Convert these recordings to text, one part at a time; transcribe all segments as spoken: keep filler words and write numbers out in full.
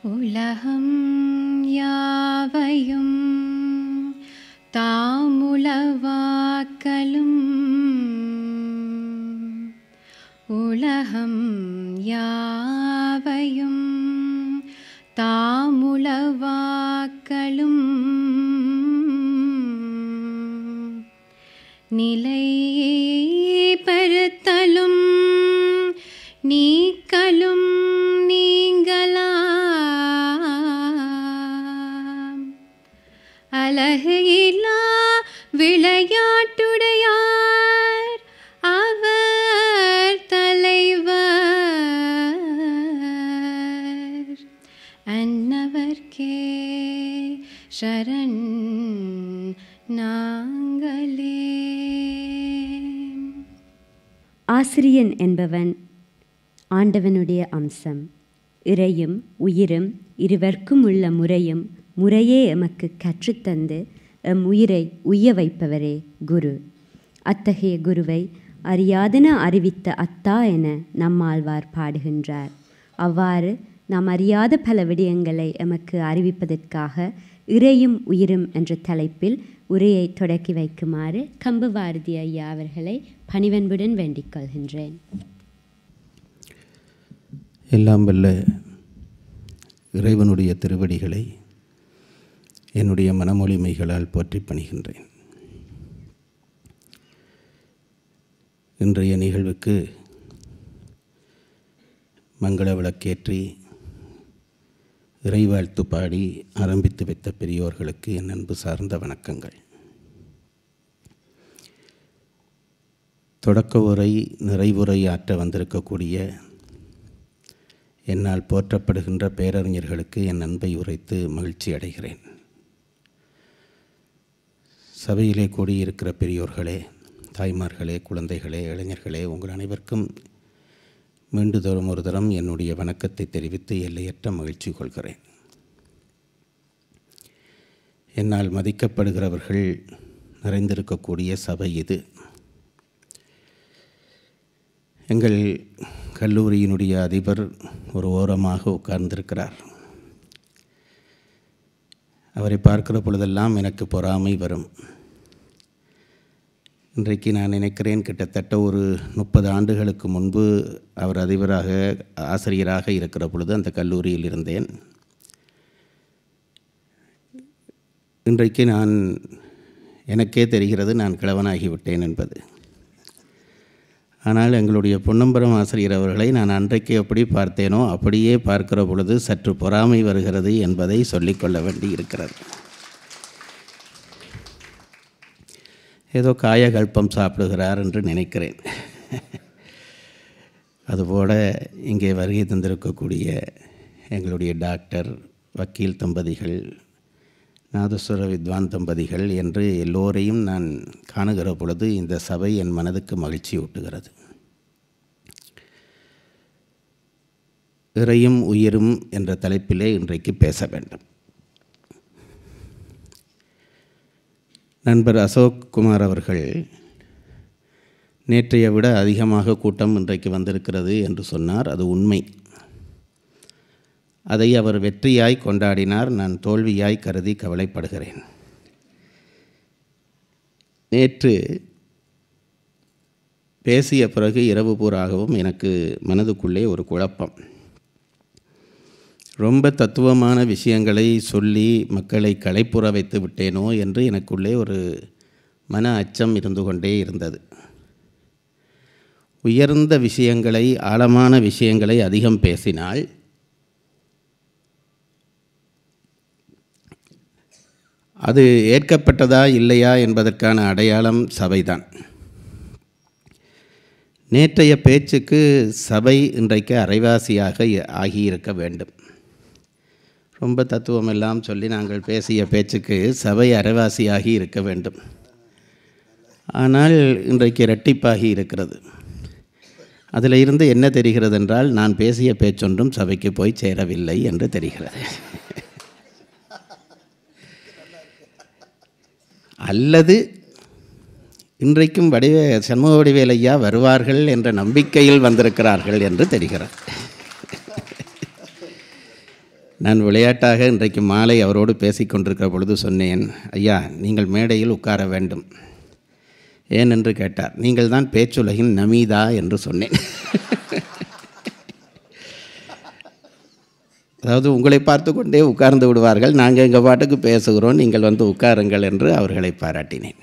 உலகம் யாவையும் தாமுளவாக்கலும் உலகம் யாவையும் தாமுளவாக்கலும் நிலை பெறுத்தலும் நீக்கலும் நீங்களாம் அழகிலா விளையாட்டுடையார் அவர் தலைவர் அன்னவர்க்கே சரண் நாங்களே. ஆசிரியன் என்பவன் ஆண்டவனுடைய அம்சம். இறையும் உயிரும் இருவர்க்கும் உள்ள முறையும் முறையே எமக்கு கற்றுத்தந்து எம் உயிரை உய்ய வைப்பவரே குரு. அத்தகைய குருவை அறியாதன அறிவித்த அத்தா என நம்மாழ்வார் பாடுகின்றார். அவ்வாறு நாம் அறியாத பல விடயங்களை எமக்கு அறிவிப்பதற்காக இறையும் உயிரும் என்ற தலைப்பில் உரையை தொடக்கி வைக்குமாறு கம்பபாரதி ஐயா அவர்களை பணிவன்புடன் வேண்டிக் கொள்கின்றேன். எல்லாம் வல்ல இறைவனுடைய திருவடிகளை என்னுடைய மனமொழிமைகளால் போற்றி பணிகின்றேன். இன்றைய நிகழ்வுக்கு மங்கள விளக்கேற்றி இறைவாழ்த்து பாடி ஆரம்பித்து வைத்த பெரியோர்களுக்கு என் அன்பு சார்ந்த வணக்கங்கள். தொடக்க உரை நிறைவுரை ஆற்ற வந்திருக்கக்கூடிய என்னால் போற்றப்படுகின்ற பேரறிஞர்களுக்கு என் அன்பை உரைத்து மகிழ்ச்சி அடைகிறேன். சபையிலே கூடியிருக்கிற பெரியோர்களே, தாய்மார்களே, குழந்தைகளே, இளைஞர்களே, உங்கள் அனைவருக்கும் மீண்டுதோறும் ஒரு தரம் என்னுடைய வணக்கத்தை தெரிவித்து எல்லையற்ற மகிழ்ச்சி கொள்கிறேன். என்னால் மதிக்கப்படுகிறவர்கள் நிறைந்திருக்கக்கூடிய சபை இது. எங்கள் கல்லூரியினுடைய அதிபர் ஒரு ஓரமாக உட்கார்ந்திருக்கிறார். அவரை பார்க்கிற பொழுதெல்லாம் எனக்கு பொறாமை வரும். இன்றைக்கு நான் நினைக்கிறேன், கிட்டத்தட்ட ஒரு முப்பது ஆண்டுகளுக்கு முன்பு அவர் அதிபராக ஆசிரியராக இருக்கிற பொழுது அந்த கல்லூரியில் இருந்தேன். இன்றைக்கு நான் எனக்கே தெரிகிறது நான் கிழவனாகிவிட்டேன் என்பது. ஆனால் எங்களுடைய பொன்னம்பலம் ஆசிரியர் அவர்களை நான் அன்றைக்கு எப்படி பார்த்தேனோ அப்படியே பார்க்கிற பொழுது சற்று பொறாமை வருகிறது என்பதை சொல்லிக்கொள்ள வேண்டி இருக்கிறது. ஏதோ காயகல்பம் சாப்பிடுகிறார் என்று நினைக்கிறேன். அதுபோல் இங்கே வருகை தந்திருக்கக்கூடிய எங்களுடைய டாக்டர், வக்கீல் தம்பதிகள், நாதஸ்வர வித்வான் தம்பதிகள் என்று எல்லோரையும் நான் காணுகிற பொழுது இந்த சபை என் மனதுக்கு மகிழ்ச்சி ஊட்டுகிறது. இறையும் உயிரும் என்ற தலைப்பிலே இன்றைக்கு பேச வேண்டும். நண்பர் அசோக் குமார் அவர்கள் நேற்றைய விட அதிகமாக கூட்டம் இன்றைக்கு வந்திருக்கிறது என்று சொன்னார். அது உண்மை. அதை அவர் வெற்றியாய் கொண்டாடினார். நான் தோல்வியாய் கருதி கவலைப்படுகிறேன். நேற்று பேசிய பிறகு இரவு பூராகவும் எனக்கு மனதுக்குள்ளே ஒரு குழப்பம். ரொம்ப தத்துவமான விஷயங்களை சொல்லி மக்களை களைப்புற வைத்து விட்டேனோ என்று எனக்குள்ளே ஒரு மன அச்சம் இருந்து கொண்டே இருந்தது. உயர்ந்த விஷயங்களை, ஆழமான விஷயங்களை அதிகம் பேசினால் அது ஏற்கப்பட்டதா இல்லையா என்பதற்கான அடையாளம் சபைதான். நேற்றைய பேச்சுக்கு சபை இன்றைக்கு அரைவாசியாக ஆகியிருக்க வேண்டும். ரொம்ப தத்துவமெல்லாம் சொல்லி நாங்கள் பேசிய பேச்சுக்கு சபை அரைவாசியாகி இருக்க வேண்டும். ஆனால் இன்றைக்கு இரட்டிப்பாகி இருக்கிறது. அதில் இருந்து என்ன தெரிகிறது என்றால், நான் பேசிய பேச்சொன்றும் சபைக்கு போய் சேரவில்லை என்று தெரிகிறது. அல்லது இன்றைக்கும் வடிவே சண்முக வடிவேல் ஐயா வருவார்கள் என்ற நம்பிக்கையில் வந்திருக்கிறார்கள் என்று தெரிகிறது. நான் விளையாட்டாக இன்றைக்கு மாலை அவரோடு பேசி கொண்டிருக்கிற பொழுது சொன்னேன், ஐயா நீங்கள் மேடையில் உட்கார வேண்டும். ஏன் என்று கேட்டார். நீங்கள் தான் பேச்சுலகின் நமீதா என்று சொன்னேன். அதாவது உங்களை பார்த்து கொண்டே உட்கார்ந்து விடுவார்கள், நாங்கள் எங்கள் பாட்டுக்கு பேசுகிறோம், நீங்கள் வந்து உட்காருங்கள் என்று அவர்களை பாராட்டினேன்.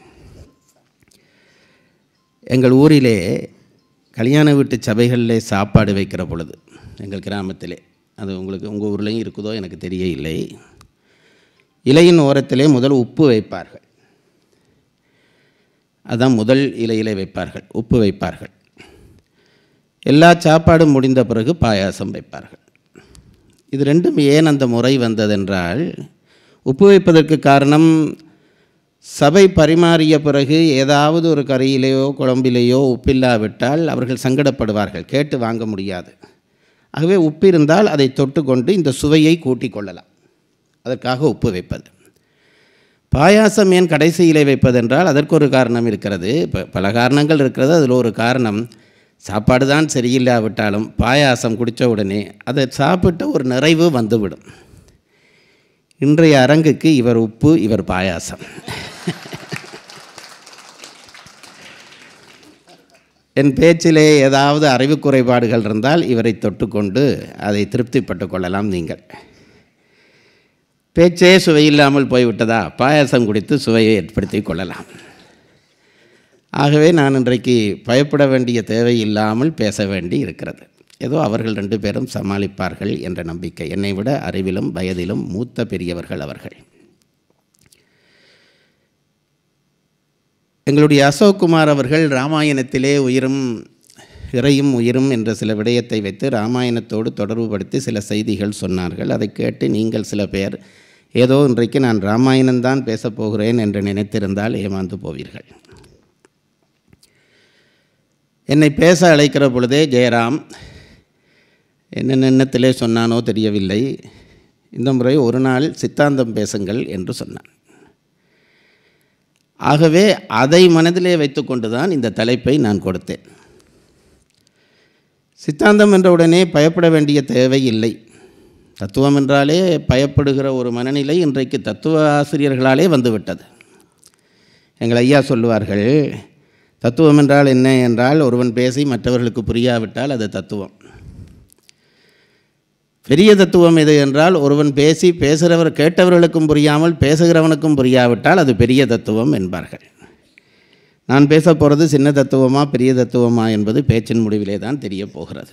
எங்கள் ஊரிலே கல்யாண வீட்டு சபைகளிலே சாப்பாடு வைக்கிற பொழுது, எங்கள் கிராமத்திலே, அது உங்களுக்கு உங்கள் ஊர்லேயும் இருக்குதோ எனக்கு தெரிய இல்லை, இலையின் ஓரத்திலே முதல் உப்பு வைப்பார்கள். அதான் முதல் இலையிலே வைப்பார்கள், உப்பு வைப்பார்கள். எல்லா சாப்பாடும் முடிந்த பிறகு பாயாசம் வைப்பார்கள். இது ரெண்டும் ஏன் அந்த முறை வந்ததென்றால், உப்பு வைப்பதற்கு காரணம் சபை பரிமாறிய பிறகு ஏதாவது ஒரு கறியிலேயோ குழம்பிலேயோ உப்பில்லாவிட்டால் அவர்கள் சங்கடப்படுவார்கள், கேட்டு வாங்க முடியாது. ஆகவே உப்பு இருந்தால் அதை தொட்டு கொண்டு இந்த சுவையை கூட்டிக் கொள்ளலாம், அதற்காக உப்பு வைப்பது. பாயாசம் ஏன் கடைசியிலே வைப்பதென்றால் அதற்கு ஒரு காரணம் இருக்கிறது. இப்போ பல காரணங்கள் இருக்கிறது, அதில் ஒரு காரணம் சாப்பாடு தான் சரியில்லாவிட்டாலும் பாயாசம் குடித்த உடனே அதை சாப்பிட்ட ஒரு நிறைவு வந்துவிடும். இன்றைய அரங்குக்கு இவர் உப்பு, இவர் பாயாசம். என் பேச்சிலே ஏதாவது அறிவு குறைபாடுகள் இருந்தால் இவரை தொட்டுக்கொண்டு அதை திருப்திப்பட்டு கொள்ளலாம். நீங்கள் பேச்சே சுவையில்லாமல் போய்விட்டதா, பாயாசம் குடித்து சுவையை ஏற்படுத்தி கொள்ளலாம். ஆகவே நான் இன்றைக்கு பயப்பட வேண்டிய தேவை இல்லாமல் பேச வேண்டி இருக்கிறது. ஏதோ அவர்கள் ரெண்டு பேரும் சமாளிப்பார்கள் என்ற நம்பிக்கை. என்னை விட அறிவிலும் வயதிலும் மூத்த பெரியவர்கள் அவர்கள். எங்களுடைய அசோக்குமார் அவர்கள் ராமாயணத்திலே உயிரும் இறையும் உயிரும் என்ற சில விடயத்தை வைத்து ராமாயணத்தோடு தொடர்புபடுத்தி சில செய்திகள் சொன்னார்கள். அதை கேட்டு நீங்கள் சில பேர் ஏதோ இன்றைக்கு நான் ராமாயணம்தான் பேசப்போகிறேன் என்று நினைத்திருந்தால் ஏமாந்து போவீர்கள். என்னை பேச அழைக்கிற பொழுதே ஜெயராம் என்ன எண்ணத்திலே சொன்னானோ தெரியவில்லை, இந்த முறை ஒரு நாள் சித்தாந்தம் பேசுங்கள் என்று சொன்னான். ஆகவே அதை மனதிலே வைத்து கொண்டு தான் இந்த தலைப்பை நான் கொடுத்தேன். சித்தாந்தம் என்ற உடனே பயப்பட வேண்டிய தேவை இல்லை. தத்துவம் என்றாலே பயப்படுகிற ஒரு மனநிலை இன்றைக்கு தத்துவ ஆசிரியர்களாலே வந்துவிட்டது. எங்கள் ஐயா சொல்லுவார்கள், தத்துவம் என்றால் என்ன என்றால் ஒருவன் பேசி மற்றவர்களுக்கு புரியாவிட்டால் அது தத்துவம். பெரிய தத்துவம் எது என்றால் ஒருவன் பேசி பேசுகிறவர் கேட்டவர்களுக்கும் புரியாமல் பேசுகிறவனுக்கும் புரியாவிட்டால் அது பெரிய தத்துவம் என்பார்கள். நான் பேச போகிறது சின்ன தத்துவமா பெரிய தத்துவமா என்பது பேச்சின் முடிவிலே தான் தெரிய போகிறது.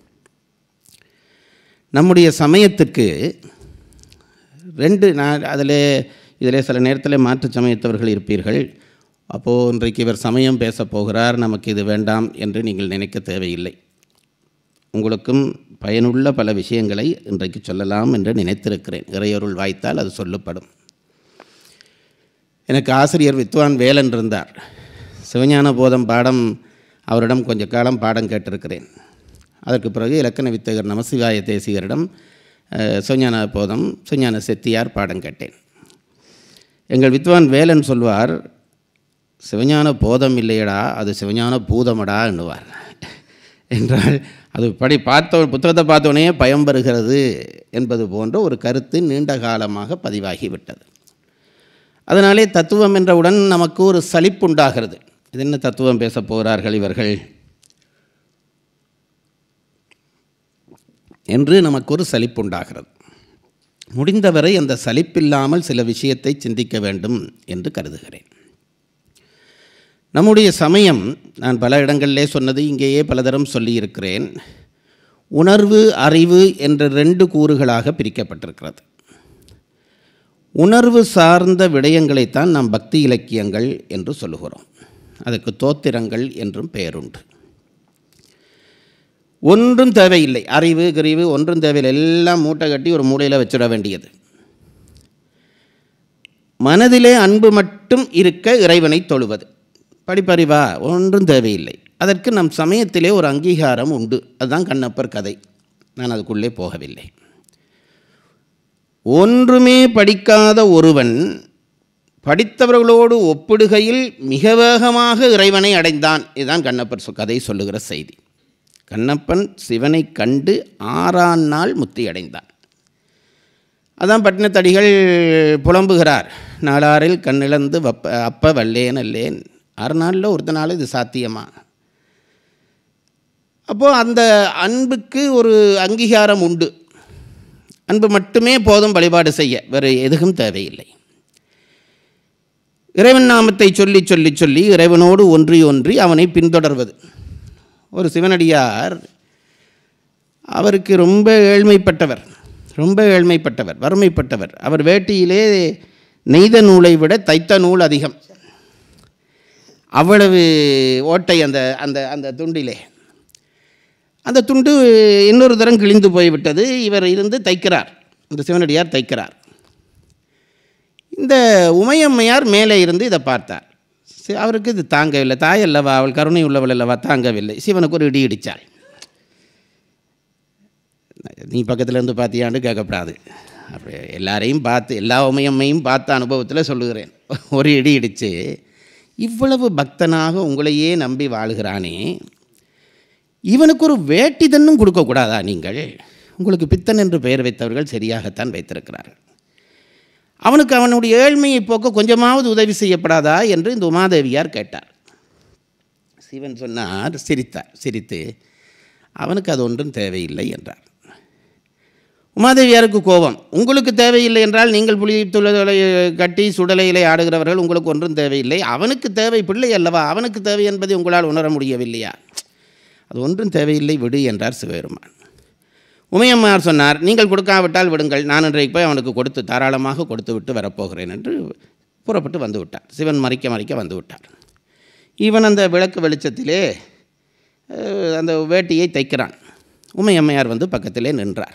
நம்முடைய சமயத்துக்கு ரெண்டு நான் அதில் இதில் சில நேரத்தில் மாற்று சமயத்தவர்கள் இருப்பீர்கள். அப்போது இன்றைக்கு இவர் சமயம் பேச போகிறார், நமக்கு இது வேண்டாம் என்று நீங்கள் நினைக்க தேவையில்லை. உங்களுக்கும் பயனுள்ள பல விஷயங்களை இன்றைக்கு சொல்லலாம் என்று நினைத்திருக்கிறேன். இறையொருள் வாய்த்தால் அது சொல்லப்படும். எனக்கு ஆசிரியர் வித்வான் வேலன் இருந்தார். சிவஞான போதம் பாடம் அவரிடம் கொஞ்ச காலம் பாடம் கேட்டிருக்கிறேன். அதற்கு பிறகு இலக்கண வித்தகர் நமசிவாய தேசிகரிடம் சிவஞான போதம் சிவஞான செத்தியார் பாடம் கேட்டேன். எங்கள் வித்வான் வேலன் சொல்வார், சிவஞான போதம் இல்லையடா, அது சிவஞான பூதமடா என்னுவார். என்றால் அது படி பார்த்த புத்தகத்தை பார்த்தோன்னே பயம் வருகிறது என்பது போன்ற ஒரு கருத்து நீண்ட காலமாக பதிவாகிவிட்டது. அதனாலே தத்துவம் என்றவுடன் நமக்கு ஒரு சலிப்புண்டாகிறது. இது என்ன தத்துவம் பேச போகிறார்கள் இவர்கள் என்று நமக்கு ஒரு சலிப்புண்டாகிறது. முடிந்தவரை அந்த சலிப்பில்லாமல் சில விஷயத்தை சிந்திக்க வேண்டும் என்று கருதுகிறேன். நம்முடைய சமயம், நான் பல இடங்களிலே சொன்னது இங்கேயே பலதரம் சொல்லியிருக்கிறேன், உணர்வு அறிவு என்ற ரெண்டு கூறுகளாக பிரிக்கப்பட்டிருக்கிறது. உணர்வு சார்ந்த விடயங்களைத்தான் நாம் பக்தி இலக்கியங்கள் என்று சொல்லுகிறோம். அதுக்கு தோத்திரங்கள் என்றும் பெயருண்டு. ஒன்றும் தேவையில்லை, அறிவு கிரிவு ஒன்றும் தேவையில்லை, எல்லாம் மூட்டை கட்டி ஒரு மூலையில் வச்சிட வேண்டியது. மனதிலே அன்பு மட்டும் இருக்க இறைவனை தொழுவது, படிப்பறிவா ஒன்றும் தேவையில்லை. அதற்கு நம் சமயத்திலே ஒரு அங்கீகாரம் உண்டு. அதுதான் கண்ணப்பர் கதை. நான் அதுக்குள்ளே போகவில்லை. ஒன்றுமே படிக்காத ஒருவன் படித்தவர்களோடு ஒப்பிடுகையில் மிக வேகமாக இறைவனை அடைந்தான். இதுதான் கண்ணப்பர் கதை சொல்லுகிற செய்தி. கண்ணப்பன் சிவனை கண்டு ஆறாம் நாள் முத்தி அடைந்தான். அதான் பட்டினத்தடிகள் புலம்புகிறார். நாளாரில் கண்ணிழந்து வப்ப அப்ப வல்லேன் அல்லேன். ஆறு நாளில் ஒருத்த நாள் இது சாத்தியமா? அப்போது அந்த அன்புக்கு ஒரு அங்கீகாரம் உண்டு. அன்பு மட்டுமே போதும் வழிபாடு செய்ய, வேறு எதுவும் தேவையில்லை. இறைவன் நாமத்தை சொல்லி சொல்லி சொல்லி இறைவனோடு ஒன்றி ஒன்றி அவனை பின்தொடர்வது. ஒரு சிவனடியார், அவருக்கு ரொம்ப ஏழ்மைப்பட்டவர், ரொம்ப ஏழ்மைப்பட்டவர், வறுமைப்பட்டவர். அவர் வேட்டியிலே நெய்த நூலை விட தைத்த நூல் அதிகம். அவ்வளவு ஓட்டை அந்த அந்த அந்த துண்டிலே. அந்த துண்டு இன்னொரு தரம் கிழிந்து போய்விட்டது. இவர் இருந்து தைக்கிறார், இந்த சிவனடியார் தைக்கிறார். இந்த உமையம்மையார் மேலே இருந்து இதை பார்த்தார். அவருக்கு இது தாங்கவில்லை. தாய் அல்லவா, அவள் கருணை உள்ளவள் அல்லவா, தாங்கவில்லை. சிவனுக்கு ஒரு இடி இடித்தாள். நீ பக்கத்தில் இருந்து பார்த்தியாண்டு கேட்கப்படாது. அப்படி எல்லாரையும் பார்த்து, எல்லா உமையம்மையும் பார்த்த அனுபவத்தில் சொல்லுகிறேன். ஒரு இடி இடித்து, இவ்வளவு பக்தனாக உங்களையே நம்பி வாழுகிறானே, இவனுக்கு ஒரு வேட்டி தன்னும் கொடுக்கக்கூடாதா? நீங்கள் உங்களுக்கு பித்தன் என்று பெயர் வைத்தவர்கள் சரியாகத்தான் வைத்திருக்கிறார்கள். அவனுக்கு அவனுடைய ஏழ்மையை போக்க கொஞ்சமாவது உதவி செய்யப்படாதா என்று இந்த உமாதேவியார் கேட்டார். சிவன் சொன்னார், சிரித்தார். சிரித்து அவனுக்கு அது ஒன்றும் தேவையில்லை என்றார். உமாதேவியாருக்கு கோபம். உங்களுக்கு தேவையில்லை என்றால் நீங்கள் புளி துளை கட்டி சுடலையிலே ஆடுகிறவர்கள், உங்களுக்கு ஒன்றும் தேவையில்லை. அவனுக்கு தேவை, பிள்ளை அல்லவா, அவனுக்கு தேவை என்பதை உங்களால் உணர முடியவில்லையா? அது ஒன்றும் தேவையில்லை, விடு என்றார் சிவபெருமான். உமையம்மார் சொன்னார், நீங்கள் கொடுக்காவிட்டால் விடுங்கள், நான் இன்றைக்கு போய் அவனுக்கு கொடுத்து தாராளமாக கொடுத்து விட்டு வரப்போகிறேன் என்று புறப்பட்டு வந்து விட்டார். சிவன் மறைக்க மறைக்க வந்து விட்டார். இவன் அந்த விளக்கு வெளிச்சத்திலே அந்த வேட்டியை தைக்கிறான். உமையம்மையார் வந்து பக்கத்திலே நின்றார்.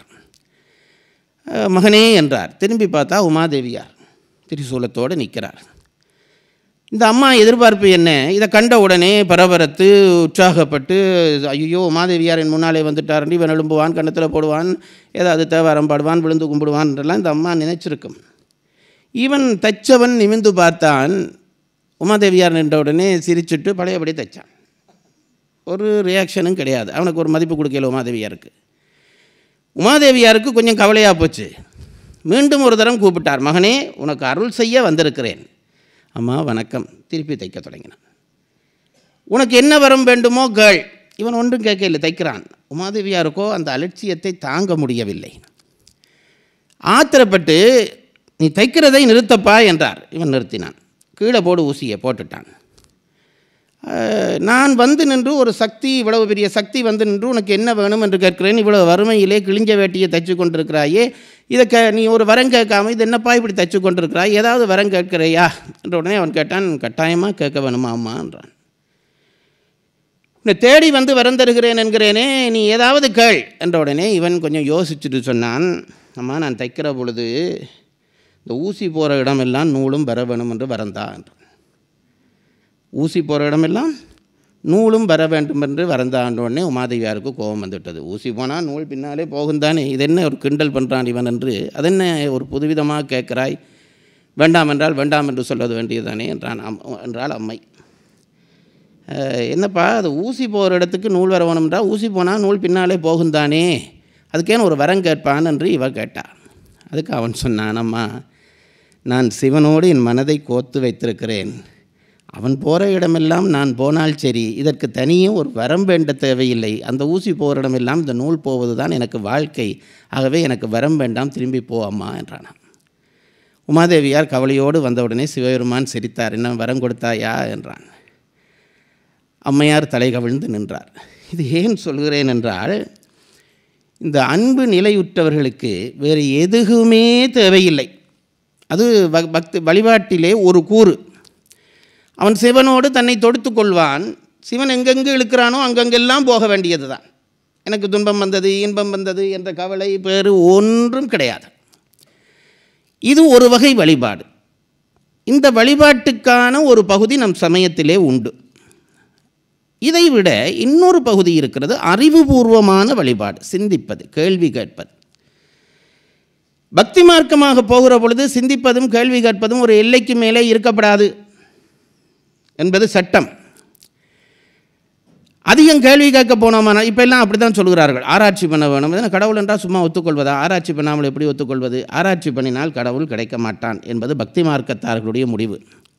மகனே என்றார். திரும்பி பார்த்தா உமாதேவியார் திரிசூலத்தோடு நிற்கிறார். இந்த அம்மா எதிர்பார்ப்பு என்ன? இதை கண்ட உடனே பரபரத்து உற்சாகப்பட்டு, ஐயோ உமாதேவியார் என் முன்னாலே வந்துட்டார், இவன் எழும்புவான், கண்ணத்தில் போடுவான், ஏதாவது தேவாரம் பாடுவான், விழுந்து கும்பிடுவான் என்றெல்லாம் இந்த அம்மா நினைச்சிருக்கும். இவன் தைச்சவன் நிமிந்து பார்த்தான். உமாதேவியார் நின்ற உடனே சிரிச்சுட்டு பழையபடி தைச்சான். ஒரு ரியாக்ஷனும் கிடையாது. அவனுக்கு ஒரு மதிப்பு கொடுக்கல உமாதேவியாருக்கு. உமாதேவியாருக்கு கொஞ்சம் கவலையாக போச்சு. மீண்டும் ஒரு தரம் கூப்பிட்டார். மகனே, உனக்கு அருள் செய்ய வந்திருக்கிறேன். அம்மா வணக்கம். திருப்பி தைக்க தொடங்கினான். உனக்கு என்ன வரம் வேண்டுமோ கேள். இவன் ஒன்றும் கேட்கல, தைக்கிறான். உமாதேவியாருக்கோ அந்த அலட்சியத்தை தாங்க முடியவில்லை. ஆத்திரப்பட்டு, நீ தைக்கிறதை நிறுத்தப்பா என்றார். இவன் நிறுத்தினான். கீழே போடு ஊசியை போட்டுட்டான். நான் வந்து நின்று ஒரு சக்தி, இவ்வளவு பெரிய சக்தி வந்து நின்று உனக்கு என்ன வேணும் என்று கேட்கிறேன். இவ்வளவு வறுமையிலே கிழிஞ்ச வேட்டியை தைச்சு கொண்டிருக்கிறாயே, இதை க நீ ஒரு வரம் கேட்காம இது என்னப்பா இப்படி தைச்சு கொண்டிருக்கிறாய், ஏதாவது வரம் கேட்கிறையா என்ற உடனே அவன் கேட்டான், கட்டாயமாக கேட்க வேணுமா அம்மா என்றான். உன்னை தேடி வந்து வரம் தருகிறேன் என்கிறேனே, நீ ஏதாவது கேள் என்ற உடனே இவன் கொஞ்சம் யோசிச்சுட்டு சொன்னான், அம்மா நான் தைக்கிற பொழுது இந்த ஊசி போகிற இடமெல்லாம் நூலும் வர வேணும் என்று வரந்தா என்றான். ஊசி போகிற இடமெல்லாம் நூலும் வர வேண்டும் என்று வரந்தாண்ட உடனே உமாதேவியாருக்கு கோபம் வந்துவிட்டது. ஊசி போனால் நூல் பின்னாலே போகுந்தானே, இது என்ன ஒரு கிண்டல் பண்ணுறான் இவன் என்று, அதென்ன ஒரு புதுவிதமாக கேட்கிறாய், வேண்டாம் என்றால் வேண்டாம் என்று சொல்வது வேண்டியதுதானே என்றான் அம் என்றால் அம்மை. என்னப்பா அது ஊசி போகிற இடத்துக்கு நூல் வர வேணும்ன்றா, ஊசி போனால் நூல் பின்னாலே போகுந்தானே, அதுக்கேன்னு ஒரு வரம் கேட்பான் என்று இவ கேட்டா. அதுக்கு அவன் சொன்னான், அம்மா நான் சிவனோடு என் மனதை கோத்து வைத்திருக்கிறேன், அவன் போகிற இடமெல்லாம் நான் போனால் சரி, இதற்கு தனியே ஒரு வரம் வேண்ட தேவையில்லை, அந்த ஊசி போகிற இடமெல்லாம் இந்த நூல் போவது தான் எனக்கு வாழ்க்கை, ஆகவே எனக்கு வரம் வேண்டாம், திரும்பி போ அம்மா என்றானாம். உமாதேவியார் கவலையோடு வந்தவுடனே சிவபெருமான் சிரித்தார். என்ன வரம் கொடுத்தாயா என்றான். அம்மையார் தலை கவிழ்ந்து நின்றார். இது ஏன் சொல்கிறேன் என்றால், இந்த அன்பு நிலையுற்றவர்களுக்கு வேறு எதுவுமே தேவையில்லை. அது பக்தி வழிபாட்டிலே ஒரு கூறு. அவன் சிவனோடு தன்னை தொடுத்து கொள்வான். சிவன் எங்கெங்கு இழுக்கிறானோ அங்கங்கெல்லாம் போக வேண்டியது தான். எனக்கு துன்பம் வந்தது, இன்பம் வந்தது என்ற கவலை வேறு ஒன்றும் கிடையாது. இது ஒரு வகை வழிபாடு. இந்த வழிபாட்டுக்கான ஒரு பகுதி நம் சமயத்திலே உண்டு. இதை விட இன்னொரு பகுதி இருக்கிறது, அறிவுபூர்வமான வழிபாடு, சிந்திப்பது, கேள்வி கேட்பது. பக்தி மார்க்கமாக போகிற பொழுது சிந்திப்பதும் கேள்வி கேட்பதும் ஒரு எல்லைக்கு மேலே இருக்கப்படாது என்பது சட்டம். அதிகம் கேள்வி கேட்க போனோம்னா இப்போ எல்லாம் அப்படி தான் சொல்கிறார்கள், ஆராய்ச்சி பண்ண வேணும். ஏன்னா கடவுள் என்றால் சும்மா ஒத்துக்கொள்வதா? ஆராய்ச்சி பண்ணாமல் எப்படி ஒத்துக்கொள்வது? ஆராய்ச்சி பண்ணினால் கடவுள் கிடைக்க மாட்டான் என்பது பக்தி மார்க்கத்தார்களுடைய முடிவு.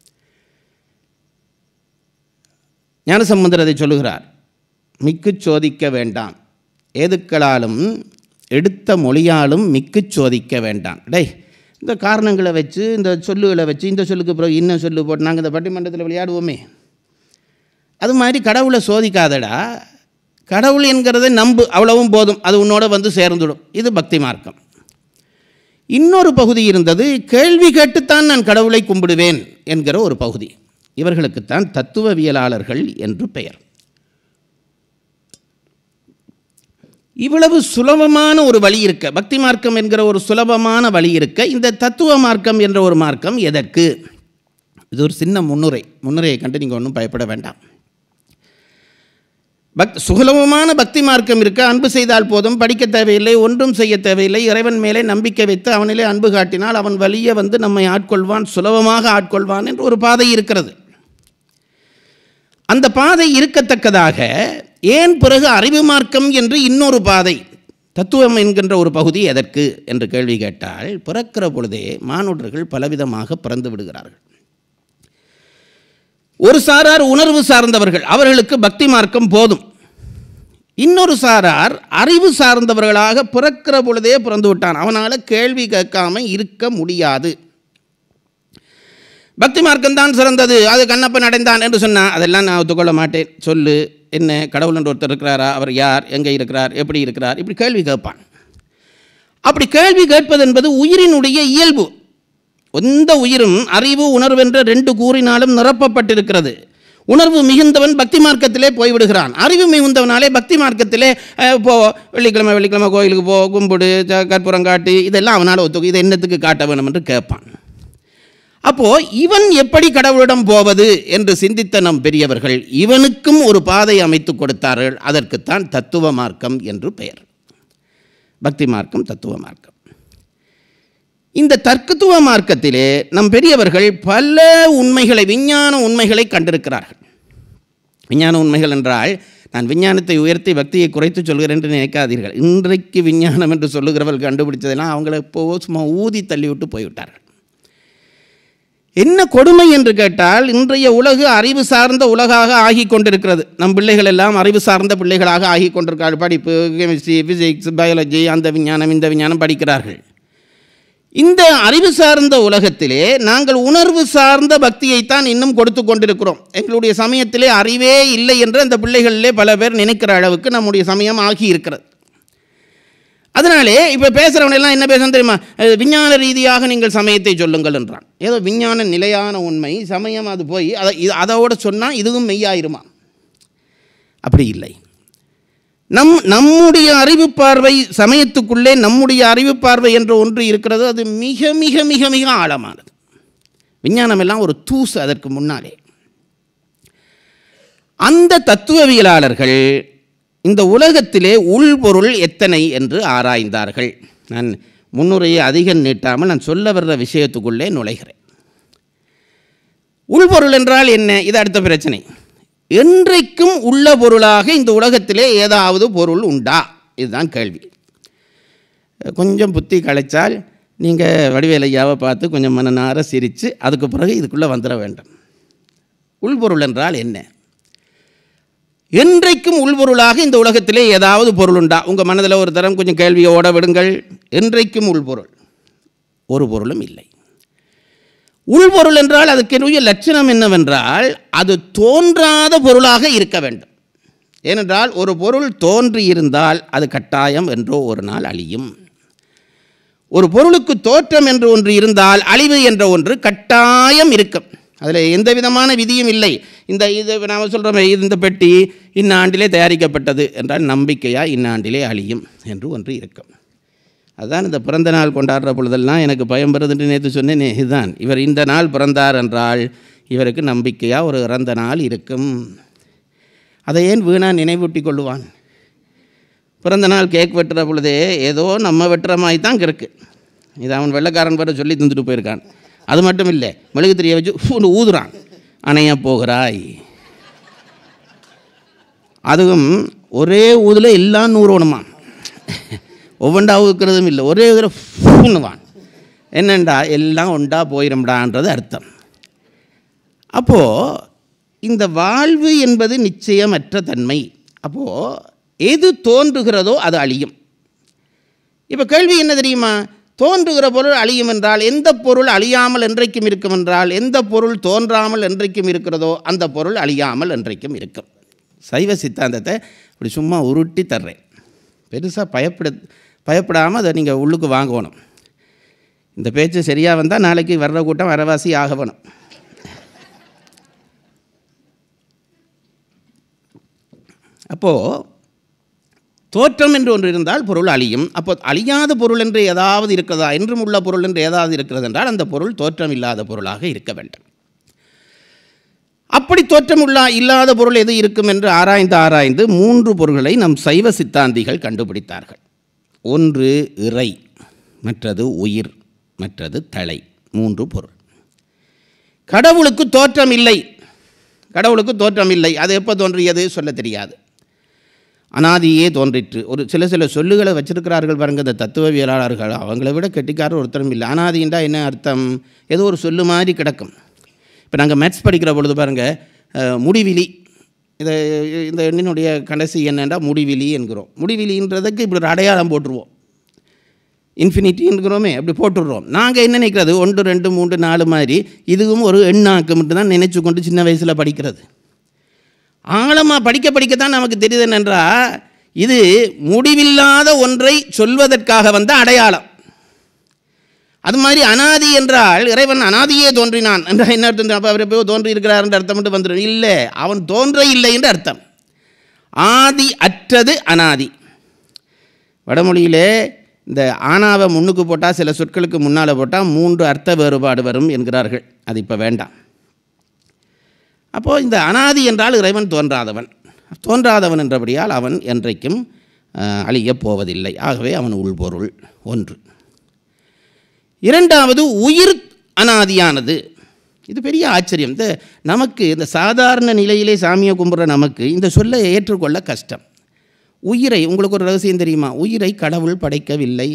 ஞானசம்பந்தர் அதை சொல்லுகிறார், மிக்கு சோதிக்க வேண்டாம், ஏதுக்களாலும் எடுத்த மொழியாலும் மிக்கு சோதிக்க வேண்டாம். டேய், இந்த காரணங்களை வச்சு, இந்த சொல்லுகளை வச்சு, இந்த சொல்லுக்கு பிறகு இன்னும் சொல்லு போட்டு நாங்கள் இந்த பட்டிமன்றத்தில் விளையாடுவோமே, அது மாதிரி கடவுளை சோதிக்காதடா. கடவுள் என்கிறத நம்பு, அவ்வளவும் போதும், அது உன்னோட வந்து சேர்ந்துடும். இது பக்தி மார்க்கம். இன்னொரு பகுதி இருந்தது, கேள்வி கேட்டுத்தான் நான் கடவுளை கும்பிடுவேன் என்கிற ஒரு பகுதி. இவர்களுக்குத்தான் தத்துவவியலாளர்கள் என்று பெயர். இவ்வளவு சுலபமான ஒரு வழி இருக்க, பக்தி மார்க்கம் என்கிற ஒரு சுலபமான வழி இருக்க, இந்த தத்துவ மார்க்கம் என்ற ஒரு மார்க்கம் எதற்கு? இது ஒரு சின்ன முன்னுரை. முன்னுரையை கண்டு நீங்கள் ஒன்றும் பயப்பட வேண்டாம். பக் சுலபமான பக்தி மார்க்கம் இருக்க, அன்பு செய்தால் போதும், படிக்க தேவையில்லை, ஒன்றும் செய்ய தேவையில்லை, இறைவன் மேலே நம்பிக்கை வைத்து அவனிலே அன்பு காட்டினால் அவன் வழியே வந்து நம்மை ஆட்கொள்வான், சுலபமாக ஆட்கொள்வான் என்று ஒரு பாதை இருக்கிறது. அந்த பாதை இருக்கத்தக்கதாக ஏன் பிறகு அறிவு மார்க்கம் என்று இன்னொரு பாதை, தத்துவம் என்கின்ற ஒரு பகுதி எதற்கு என்று கேள்வி கேட்டால், பிறக்கிற பொழுதே மானுடர்கள் பலவிதமாக பிறந்து விடுகிறார்கள். ஒரு சாரார் உணர்வு சார்ந்தவர்கள், அவர்களுக்கு பக்தி மார்க்கம் போதும். இன்னொரு சாரார் அறிவு சார்ந்தவர்களாக பிறக்கிற பொழுதே பிறந்து விட்டான், அவனால் கேள்வி கேட்காம இருக்க முடியாது. பக்தி மார்க்கம்தான் சிறந்தது, அது கண்ணப்பன் அடைந்தான் என்று சொன்னால் அதெல்லாம் நான் ஒத்துக்கொள்ள மாட்டேன். சொல்லு, என்ன கடவுள் என்று ஒருத்தர் இருக்கிறாரா, அவர் யார், எங்கே இருக்கிறார், எப்படி இருக்கிறார், இப்படி கேள்வி கேட்பான். அப்படி கேள்வி கேட்பது என்பது உயிரினுடைய இயல்பு. எந்த உயிரும் அறிவு உணர்வென்ற ரெண்டு கூறினாலும் நிரப்பப்பட்டிருக்கிறது. உணர்வு மிகுந்தவன் பக்தி மார்க்கத்திலே போய்விடுகிறான். அறிவு மிகுந்தவனாலே பக்தி மார்க்கத்திலே போ, வெள்ளிக்கிழமை வெள்ளிக்கிழமை கோயிலுக்கு போ, கும்பிடு, கற்பூரம் காட்டு, இதெல்லாம் அவனால் ஒத்துக்கு, இதை என்னத்துக்கு காட்ட வேணும் என்று கேட்பான். அப்போது இவன் எப்படி கடவுளிடம் போவது என்று சிந்தித்த நம் பெரியவர்கள் இவனுக்கும் ஒரு பாதை அமைத்து கொடுத்தார்கள். அதற்குத்தான் தத்துவ மார்க்கம் என்று பெயர். பக்தி மார்க்கம், தத்துவ மார்க்கம். இந்த தத்துவ மார்க்கத்திலே நம் பெரியவர்கள் பல உண்மைகளை, விஞ்ஞான உண்மைகளை கண்டிருக்கிறார்கள். விஞ்ஞான உண்மைகள் என்றால் நான் விஞ்ஞானத்தை உயர்த்தி பக்தியை குறைத்து சொல்கிறேன் என்று நினைக்காதீர்கள். இன்றைக்கு விஞ்ஞானம் என்று சொல்லுகிறவர்கள் கண்டுபிடிச்சதெல்லாம் அவங்கள இப்போ சும்மா ஊதி தள்ளிவிட்டு போய்விட்டார்கள். என்ன கொடுமை என்று கேட்டால், இன்றைய உலகு அறிவு சார்ந்த உலகாக ஆகி கொண்டிருக்கிறது. நம் பிள்ளைகள் எல்லாம் அறிவு சார்ந்த பிள்ளைகளாக ஆகி கொண்டிருக்கிறார்கள். படிப்பு, கெமிஸ்ட்ரி, ஃபிசிக்ஸ், பயாலஜி, அந்த விஞ்ஞானம் இந்த விஞ்ஞானம் படிக்கிறார்கள். இந்த அறிவு சார்ந்த உலகத்திலே நாங்கள் உணர்வு சார்ந்த பக்தியைத்தான் இன்னும் கொடுத்து கொண்டிருக்கிறோம். எங்களுடைய சமயத்திலே அறிவே இல்லை என்று அந்த பிள்ளைகளிலே பல பேர் நினைக்கிற அளவுக்கு நம்முடைய சமயம் ஆகி இருக்கிறது. அதனாலே இப்போ பேசுகிறவனெல்லாம் என்ன பேசணும் தெரியுமா? விஞ்ஞான ரீதியாக நீங்கள் சமயத்தை சொல்லுங்கள் என்றான். ஏதோ விஞ்ஞான நிலையான உண்மை சமயம், அது போய் அதை அதோடு சொன்னால் இதுவும் மெய்யாயிருமா? அப்படி இல்லை. நம் நம்முடைய அறிவு பார்வை, சமயத்துக்குள்ளே நம்முடைய அறிவு பார்வை என்று ஒன்று இருக்கிறது. அது மிக மிக மிக மிக ஆழமானது. விஞ்ஞானம் எல்லாம் ஒரு தூசு அதற்கு முன்னாலே. அந்த தத்துவவியலாளர்கள் இந்த உலகத்திலே உள்பொருள் எத்தனை என்று ஆராய்ந்தார்கள். நான் முன்னுரையை அதிகம் நீட்டாமல் நான் சொல்ல வர்ற விஷயத்துக்குள்ளே நுழைகிறேன். உள்பொருள் என்றால் என்ன? இது அடுத்த பிரச்சனை. என்றைக்கும் உள்ள பொருளாக இந்த உலகத்திலே ஏதாவது பொருள் உண்டா? இதுதான் கேள்வி. கொஞ்சம் புத்தி கலைச்சால் நீங்கள் வடிவேலையாவை பார்த்து கொஞ்சம் மனநார சிரித்து அதுக்கு பிறகு இதுக்குள்ளே வந்துட வேண்டும். உள்பொருள் என்றால் என்ன? என்றைக்கும் உள்பொருளாக இந்த உலகத்திலே ஏதாவது பொருள் உண்டா? உங்கள் மனதில் ஒரு தரம் கொஞ்சம் கேள்வியை ஓட விடுங்கள். என்றைக்கும் உள்பொருள் ஒரு பொருளும் இல்லை. உள்பொருள் என்றால் அதுக்குரிய லட்சணம் என்னவென்றால், அது தோன்றாத பொருளாக இருக்க வேண்டும். ஏனென்றால் ஒரு பொருள் தோன்றி இருந்தால் அது கட்டாயம் என்றோ ஒரு நாள் அழியும். ஒரு பொருளுக்கு தோற்றம் என்று ஒன்று இருந்தால் அழிவு என்ற ஒன்று கட்டாயம் இருக்கும். அதில் எந்த விதமான விதியும் இல்லை. இந்த இது நாம் சொல்கிறோமே, இந்த பெட்டி இன்ன ஆண்டிலே தயாரிக்கப்பட்டது என்றால் நம்பிக்கையாக இன்ன ஆண்டிலே அழியும் என்று ஒன்று இருக்கும். அதுதான் இந்த பிறந்த நாள் கொண்டாடுற பொழுதெல்லாம் எனக்கு பயம் வருதுன்னு நேற்று சொன்னேன். இதுதான், இவர் இந்த நாள் பிறந்தார் என்றால் இவருக்கு நம்பிக்கையாக ஒரு இறந்த நாள் இருக்கும். அதை ஏன் வீணாக நினைவூட்டி கொள்ளுவான்? பிறந்த நாள் கேக் வெட்டுற பொழுதே ஏதோ நம்ம வெட்டுற மாதிரி தான் இருக்குது. இது அவன் வெள்ளைக்காரன் வர சொல்லி தந்துட்டு போயிருக்கான். அது மட்டும் இல்லை, மெழுகு திரியை வச்சு ஊதுறான், அணைய போகிறாய். அதுவும் ஒரே ஊதில் எல்லாம் நூறணுமா, ஒவ்வொன்றா ஊக்கிறதும் இல்லை, ஒரே ஊதில் ஃபுன்னுவான். என்னண்டா எல்லாம் ஒன்றா போயிடும்டான்றது அர்த்தம். அப்போது இந்த வாழ்வு என்பது நிச்சயமற்ற தன்மை. அப்போது எது தோன்றுகிறதோ அது அழியும். இப்போ கேள்வி என்ன தெரியுமா? தோன்றுகிற பொருள் அழியும் என்றால் எந்த பொருள் அழியாமல் என்றைக்கும் இருக்கும் என்றால் எந்த பொருள் தோன்றாமல் என்றைக்கும் இருக்கிறதோ அந்த பொருள் அழியாமல் என்றைக்கும் இருக்கும். சைவ சித்தாந்தத்தை இப்படி சும்மா உருட்டி தர்றேன், பெருசாக பயப்பட பயப்படாமல் அதை நீங்கள் உள்ளுக்கு வாங்கணும். இந்த பேச்சு சரியாக வந்தால் நாளைக்கு வர்ற கூட்டம் வரவாசி ஆக வேணும். அப்போது தோற்றம் என்று ஒன்று இருந்தால் பொருள் அழியும். அப்போ அழியாத பொருள் என்று ஏதாவது இருக்கிறதா, என்றும் உள்ள பொருள் என்று ஏதாவது இருக்கிறது என்றால் அந்த பொருள் தோற்றம் இல்லாத பொருளாக இருக்க வேண்டும். அப்படி தோற்றம் உள்ள இல்லாத பொருள் எது இருக்கும் என்று ஆராய்ந்து ஆராய்ந்து மூன்று பொருள்களை நம் சைவ சித்தாந்திகள் கண்டுபிடித்தார்கள். ஒன்று இறை, மற்றது உயிர், மற்றது தலை. மூன்று பொருள். கடவுளுக்கு தோற்றம் இல்லை. கடவுளுக்கு தோற்றம் இல்லை. அது எப்போ தோன்றியது சொல்ல தெரியாது. அனாதியே தோன்றிற்று. ஒரு சில சில சொல்லுகளை வச்சிருக்கிறார்கள் பாருங்க இந்த தத்துவவியலாளர்கள், அவங்கள விட கெட்டிக்காரர் ஒருத்தரும் இல்லை. அனாதின்றா என்ன அர்த்தம்? ஏதோ ஒரு சொல்லு மாதிரி கிடக்கும். இப்போ நாங்கள் மேத்ஸ் படிக்கிற பொழுது பாருங்கள், முடிவிலி, இதை இந்த எண்ணினுடைய கடைசி என்னென்னா முடிவிலி என்கிறோம். முடிவிலின்றதுக்கு இப்படி ஒரு அடையாளம் போட்டுருவோம். இன்ஃபினிட்டிங்கிறோமே அப்படி போட்டுடுறோம். நாங்கள் என்ன நினைக்கிறது, ஒன்று ரெண்டு மூன்று நாலு மாதிரி இதுவும் ஒரு எண்ணாக்கு மட்டும் தான் நினைச்சு கொண்டு சின்ன வயசில் படிக்கிறது. ஆழமாக படிக்க படிக்கத்தான் நமக்கு தெரியுது என்னென்றால் இது முடிவில்லாத ஒன்றை சொல்வதற்காக வந்த அடையாளம். அது மாதிரி அனாதி என்றால் இறைவன் அனாதியே தோன்றினான் என்ற என்ன அர்த்தம்? அப்போ அவர் எப்போ தோன்றி இருக்கிறார் என்ற அர்த்தம் மட்டும் வந்துடும். இல்லை, அவன் தோன்ற இல்லை என்று அர்த்தம். ஆதி அற்றது அனாதி. வடமொழியிலே இந்த ஆனாவை முன்னுக்கு போட்டால் சில சொற்களுக்கு முன்னால் போட்டால் மூன்று அர்த்த வேறுபாடு வரும் என்கிறார்கள். அது இப்போ வேண்டாம். அப்போது இந்த அனாதி என்றால் இறைவன் தோன்றாதவன். தோன்றாதவன் என்றபடியால் அவன் என்றைக்கும் அழியப் போவதில்லை. ஆகவே அவன் உள்பொருள் ஒன்று. இரண்டாவது உயிர் அனாதியானது. இது பெரிய ஆச்சரியம். இந்த நமக்கு இந்த சாதாரண நிலையிலே சாமியை கும்பிட்ற நமக்கு இந்த சொல்லை ஏற்றுக்கொள்ள கஷ்டம். உயிரை, உங்களுக்கு ஒரு ரகசியம் தெரியுமா? உயிரை கடவுள் படைக்கவில்லை.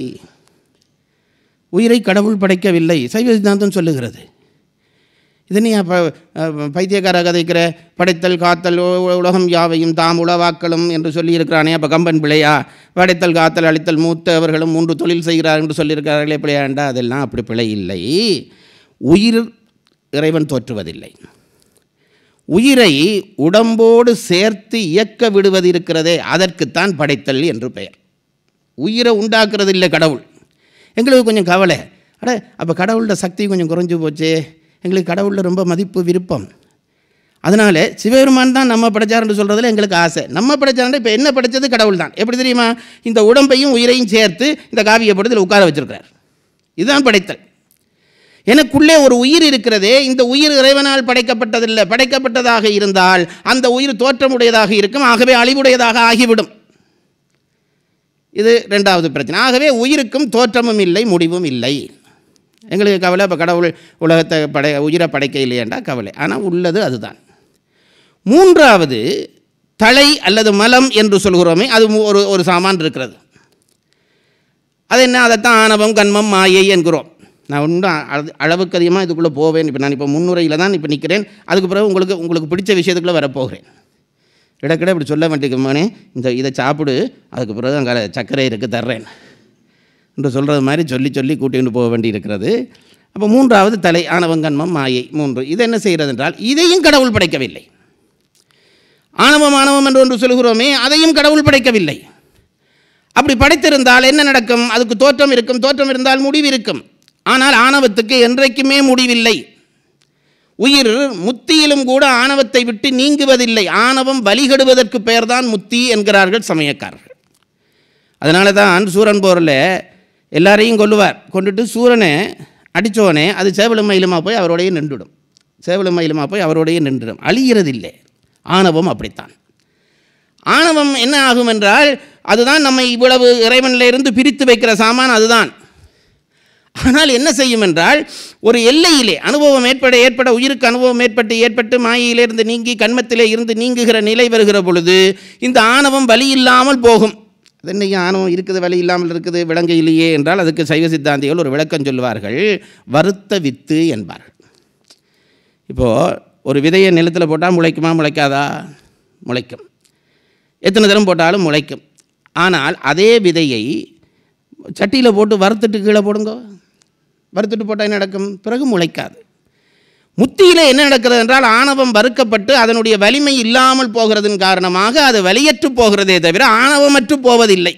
உயிரை கடவுள் படைக்கவில்லை சைவ சித்தாந்தம் சொல்லுகிறது. இது நீ அப்போ பைத்தியக்கார கதைக்கிற படைத்தல் காத்தல் உலகம் யாவையும் தாம் உளவாக்களும் என்று சொல்லியிருக்கிறானே, அப்போ கம்பன் பிள்ளையா? படைத்தல் காத்தல் அழித்தல் மூத்த அவர்களும் மூன்று தொழில் செய்கிறார் என்று சொல்லியிருக்கிறார்களே பிள்ளையாண்டா? அதெல்லாம் அப்படி பிழை இல்லை. உயிர் இறைவன் தோற்றுவதில்லை. உயிரை உடம்போடு சேர்த்து இயக்க விடுவது இருக்கிறதே அதற்குத்தான் படைத்தல் என்று பெயர். உயிரை உண்டாக்குறது இல்லை கடவுள். எங்களுக்கு கொஞ்சம் கவலை, அட அப்போ கடவுளோட சக்தி கொஞ்சம் குறைஞ்சி போச்சே, எங்களுக்கு கடவுளில் ரொம்ப மதிப்பு விருப்பம். அதனால் சிவபெருமான் தான் நம்ம படைச்சார்னு சொல்கிறதுல எங்களுக்கு ஆசை. நம்ம படைச்சார்னா இப்போ என்ன படைச்சது கடவுள் தான். எப்படி தெரியுமா? இந்த உடம்பையும் உயிரையும் சேர்த்து இந்த காவியை படத்தில் உட்கார வச்சிருக்கிறார். இதுதான் படைத்தல். எனக்குள்ளே ஒரு உயிர் இருக்கிறதே, இந்த உயிர் இறைவனால் படைக்கப்பட்டதில்லை. படைக்கப்பட்டதாக இருந்தால் அந்த உயிர் தோற்றமுடையதாக இருக்கும், ஆகவே அழிவுடையதாக ஆகிவிடும். இது ரெண்டாவது பிரச்சனை. ஆகவே உயிருக்கும் தோற்றமும் இல்லை, முடிவும் இல்லை. எங்களுக்கு கவலை, இப்போ கடவுள் உலகத்தை படை உயிரை படைக்க இல்லையாண்டா கவலை. ஆனால் உள்ளது அதுதான். மூன்றாவது தலை அல்லது மலம் என்று சொல்கிறோமே, அது ஒரு ஒரு சாமான் இருக்கிறது. அது என்ன? அதைத்தான் ஆணவம் கண்மம் மாயை என்கிறோம். நான் ஒன்றும் அளவுக்கு அதிகமாக இதுக்குள்ளே போவேன். இப்போ நான் இப்போ முன்னுரையில் தான் இப்போ நிற்கிறேன். அதுக்கு பிறகு உங்களுக்கு உங்களுக்கு பிடிச்ச விஷயத்துக்குள்ளே வரப்போகிறேன். இடக்கிட இப்படி சொல்ல வேண்டியதுமானே, இந்த இதை சாப்பிடு, அதுக்கு பிறகு அங்கே சர்க்கரை இருக்குது தர்றேன் என்று சொல்கிறது மாதிரி சொல்லி சொல்லி கூட்டிகிட்டு போக வேண்டி இருக்கிறது. அப்போ மூன்றாவது தலை ஆணவங்கன்மம் மாயை மூன்று. இது என்ன செய்கிறது என்றால் இதையும் கடவுள் படைக்கவில்லை. ஆணவம் ஆணவம் என்று ஒன்று சொல்கிறோமே, அதையும் கடவுள் படைக்கவில்லை. அப்படி படைத்திருந்தால் என்ன நடக்கும்? அதுக்கு தோற்றம் இருக்கும். தோற்றம் இருந்தால் முடிவு இருக்கும். ஆனால் ஆணவத்துக்கு என்றைக்குமே முடிவில்லை. உயிர் முத்தியிலும் கூட ஆணவத்தை விட்டு நீங்குவதில்லை. ஆணவம் வழிகெடுவதற்கு பெயர்தான் முத்தி என்கிறார்கள் சமயக்காரர்கள். அதனால தான் சூரன் போரில் எல்லாரையும் கொல்லுவார். கொண்டுட்டு சூரனை அடித்தோடனே அது சேவலும் மயிலுமா போய் அவரோடைய நின்றுடும். சேவலும் மயிலுமா போய் அவரோடைய நின்றுடும். அழிகிறதில்லை. ஆணவம் அப்படித்தான். ஆணவம் என்ன ஆகும் என்றால் அதுதான் நம்மை இவ்வளவு இறைவனில் இருந்து பிரித்து வைக்கிற சாமான் அதுதான். ஆனால் என்ன செய்யும் என்றால் ஒரு எல்லையிலே அனுபவம் ஏற்பட ஏற்பட உயிருக்கு அனுபவம் ஏற்பட்டு ஏற்பட்டு மாயையிலிருந்து நீங்கி கண்மத்திலே இருந்து நீங்குகிற நிலை வருகிற பொழுது இந்த ஆணவம் வலி இல்லாமல் போகும். அது என்னைக்கு ஆணவம் இருக்குது வலி இல்லாமல் இருக்குது விளங்கையிலேயே என்றால் அதுக்கு சைவ சித்தாந்திகள் ஒரு விளக்கம் சொல்லுவார்கள். வருத்த வித்து என்பார்கள். இப்போது ஒரு விதையை நிலத்தில் போட்டால் முளைக்குமா முளைக்காதா? முளைக்கும். எத்தனை தரம் போட்டாலும் முளைக்கும். ஆனால் அதே விதையை சட்டியில் போட்டு வறுத்துட்டு கீழே போடுங்க, வறுத்துட்டு போட்டால் என்ன நடக்கும்? பிறகு முளைக்காது. முத்தியில் என்ன நடக்கிறது என்றால் ஆணவம் வறுக்கப்பட்டு அதனுடைய வலிமை இல்லாமல் போகிறதன் காரணமாக அது வலியற்று போகிறதே தவிர ஆணவமற்று போவதில்லை.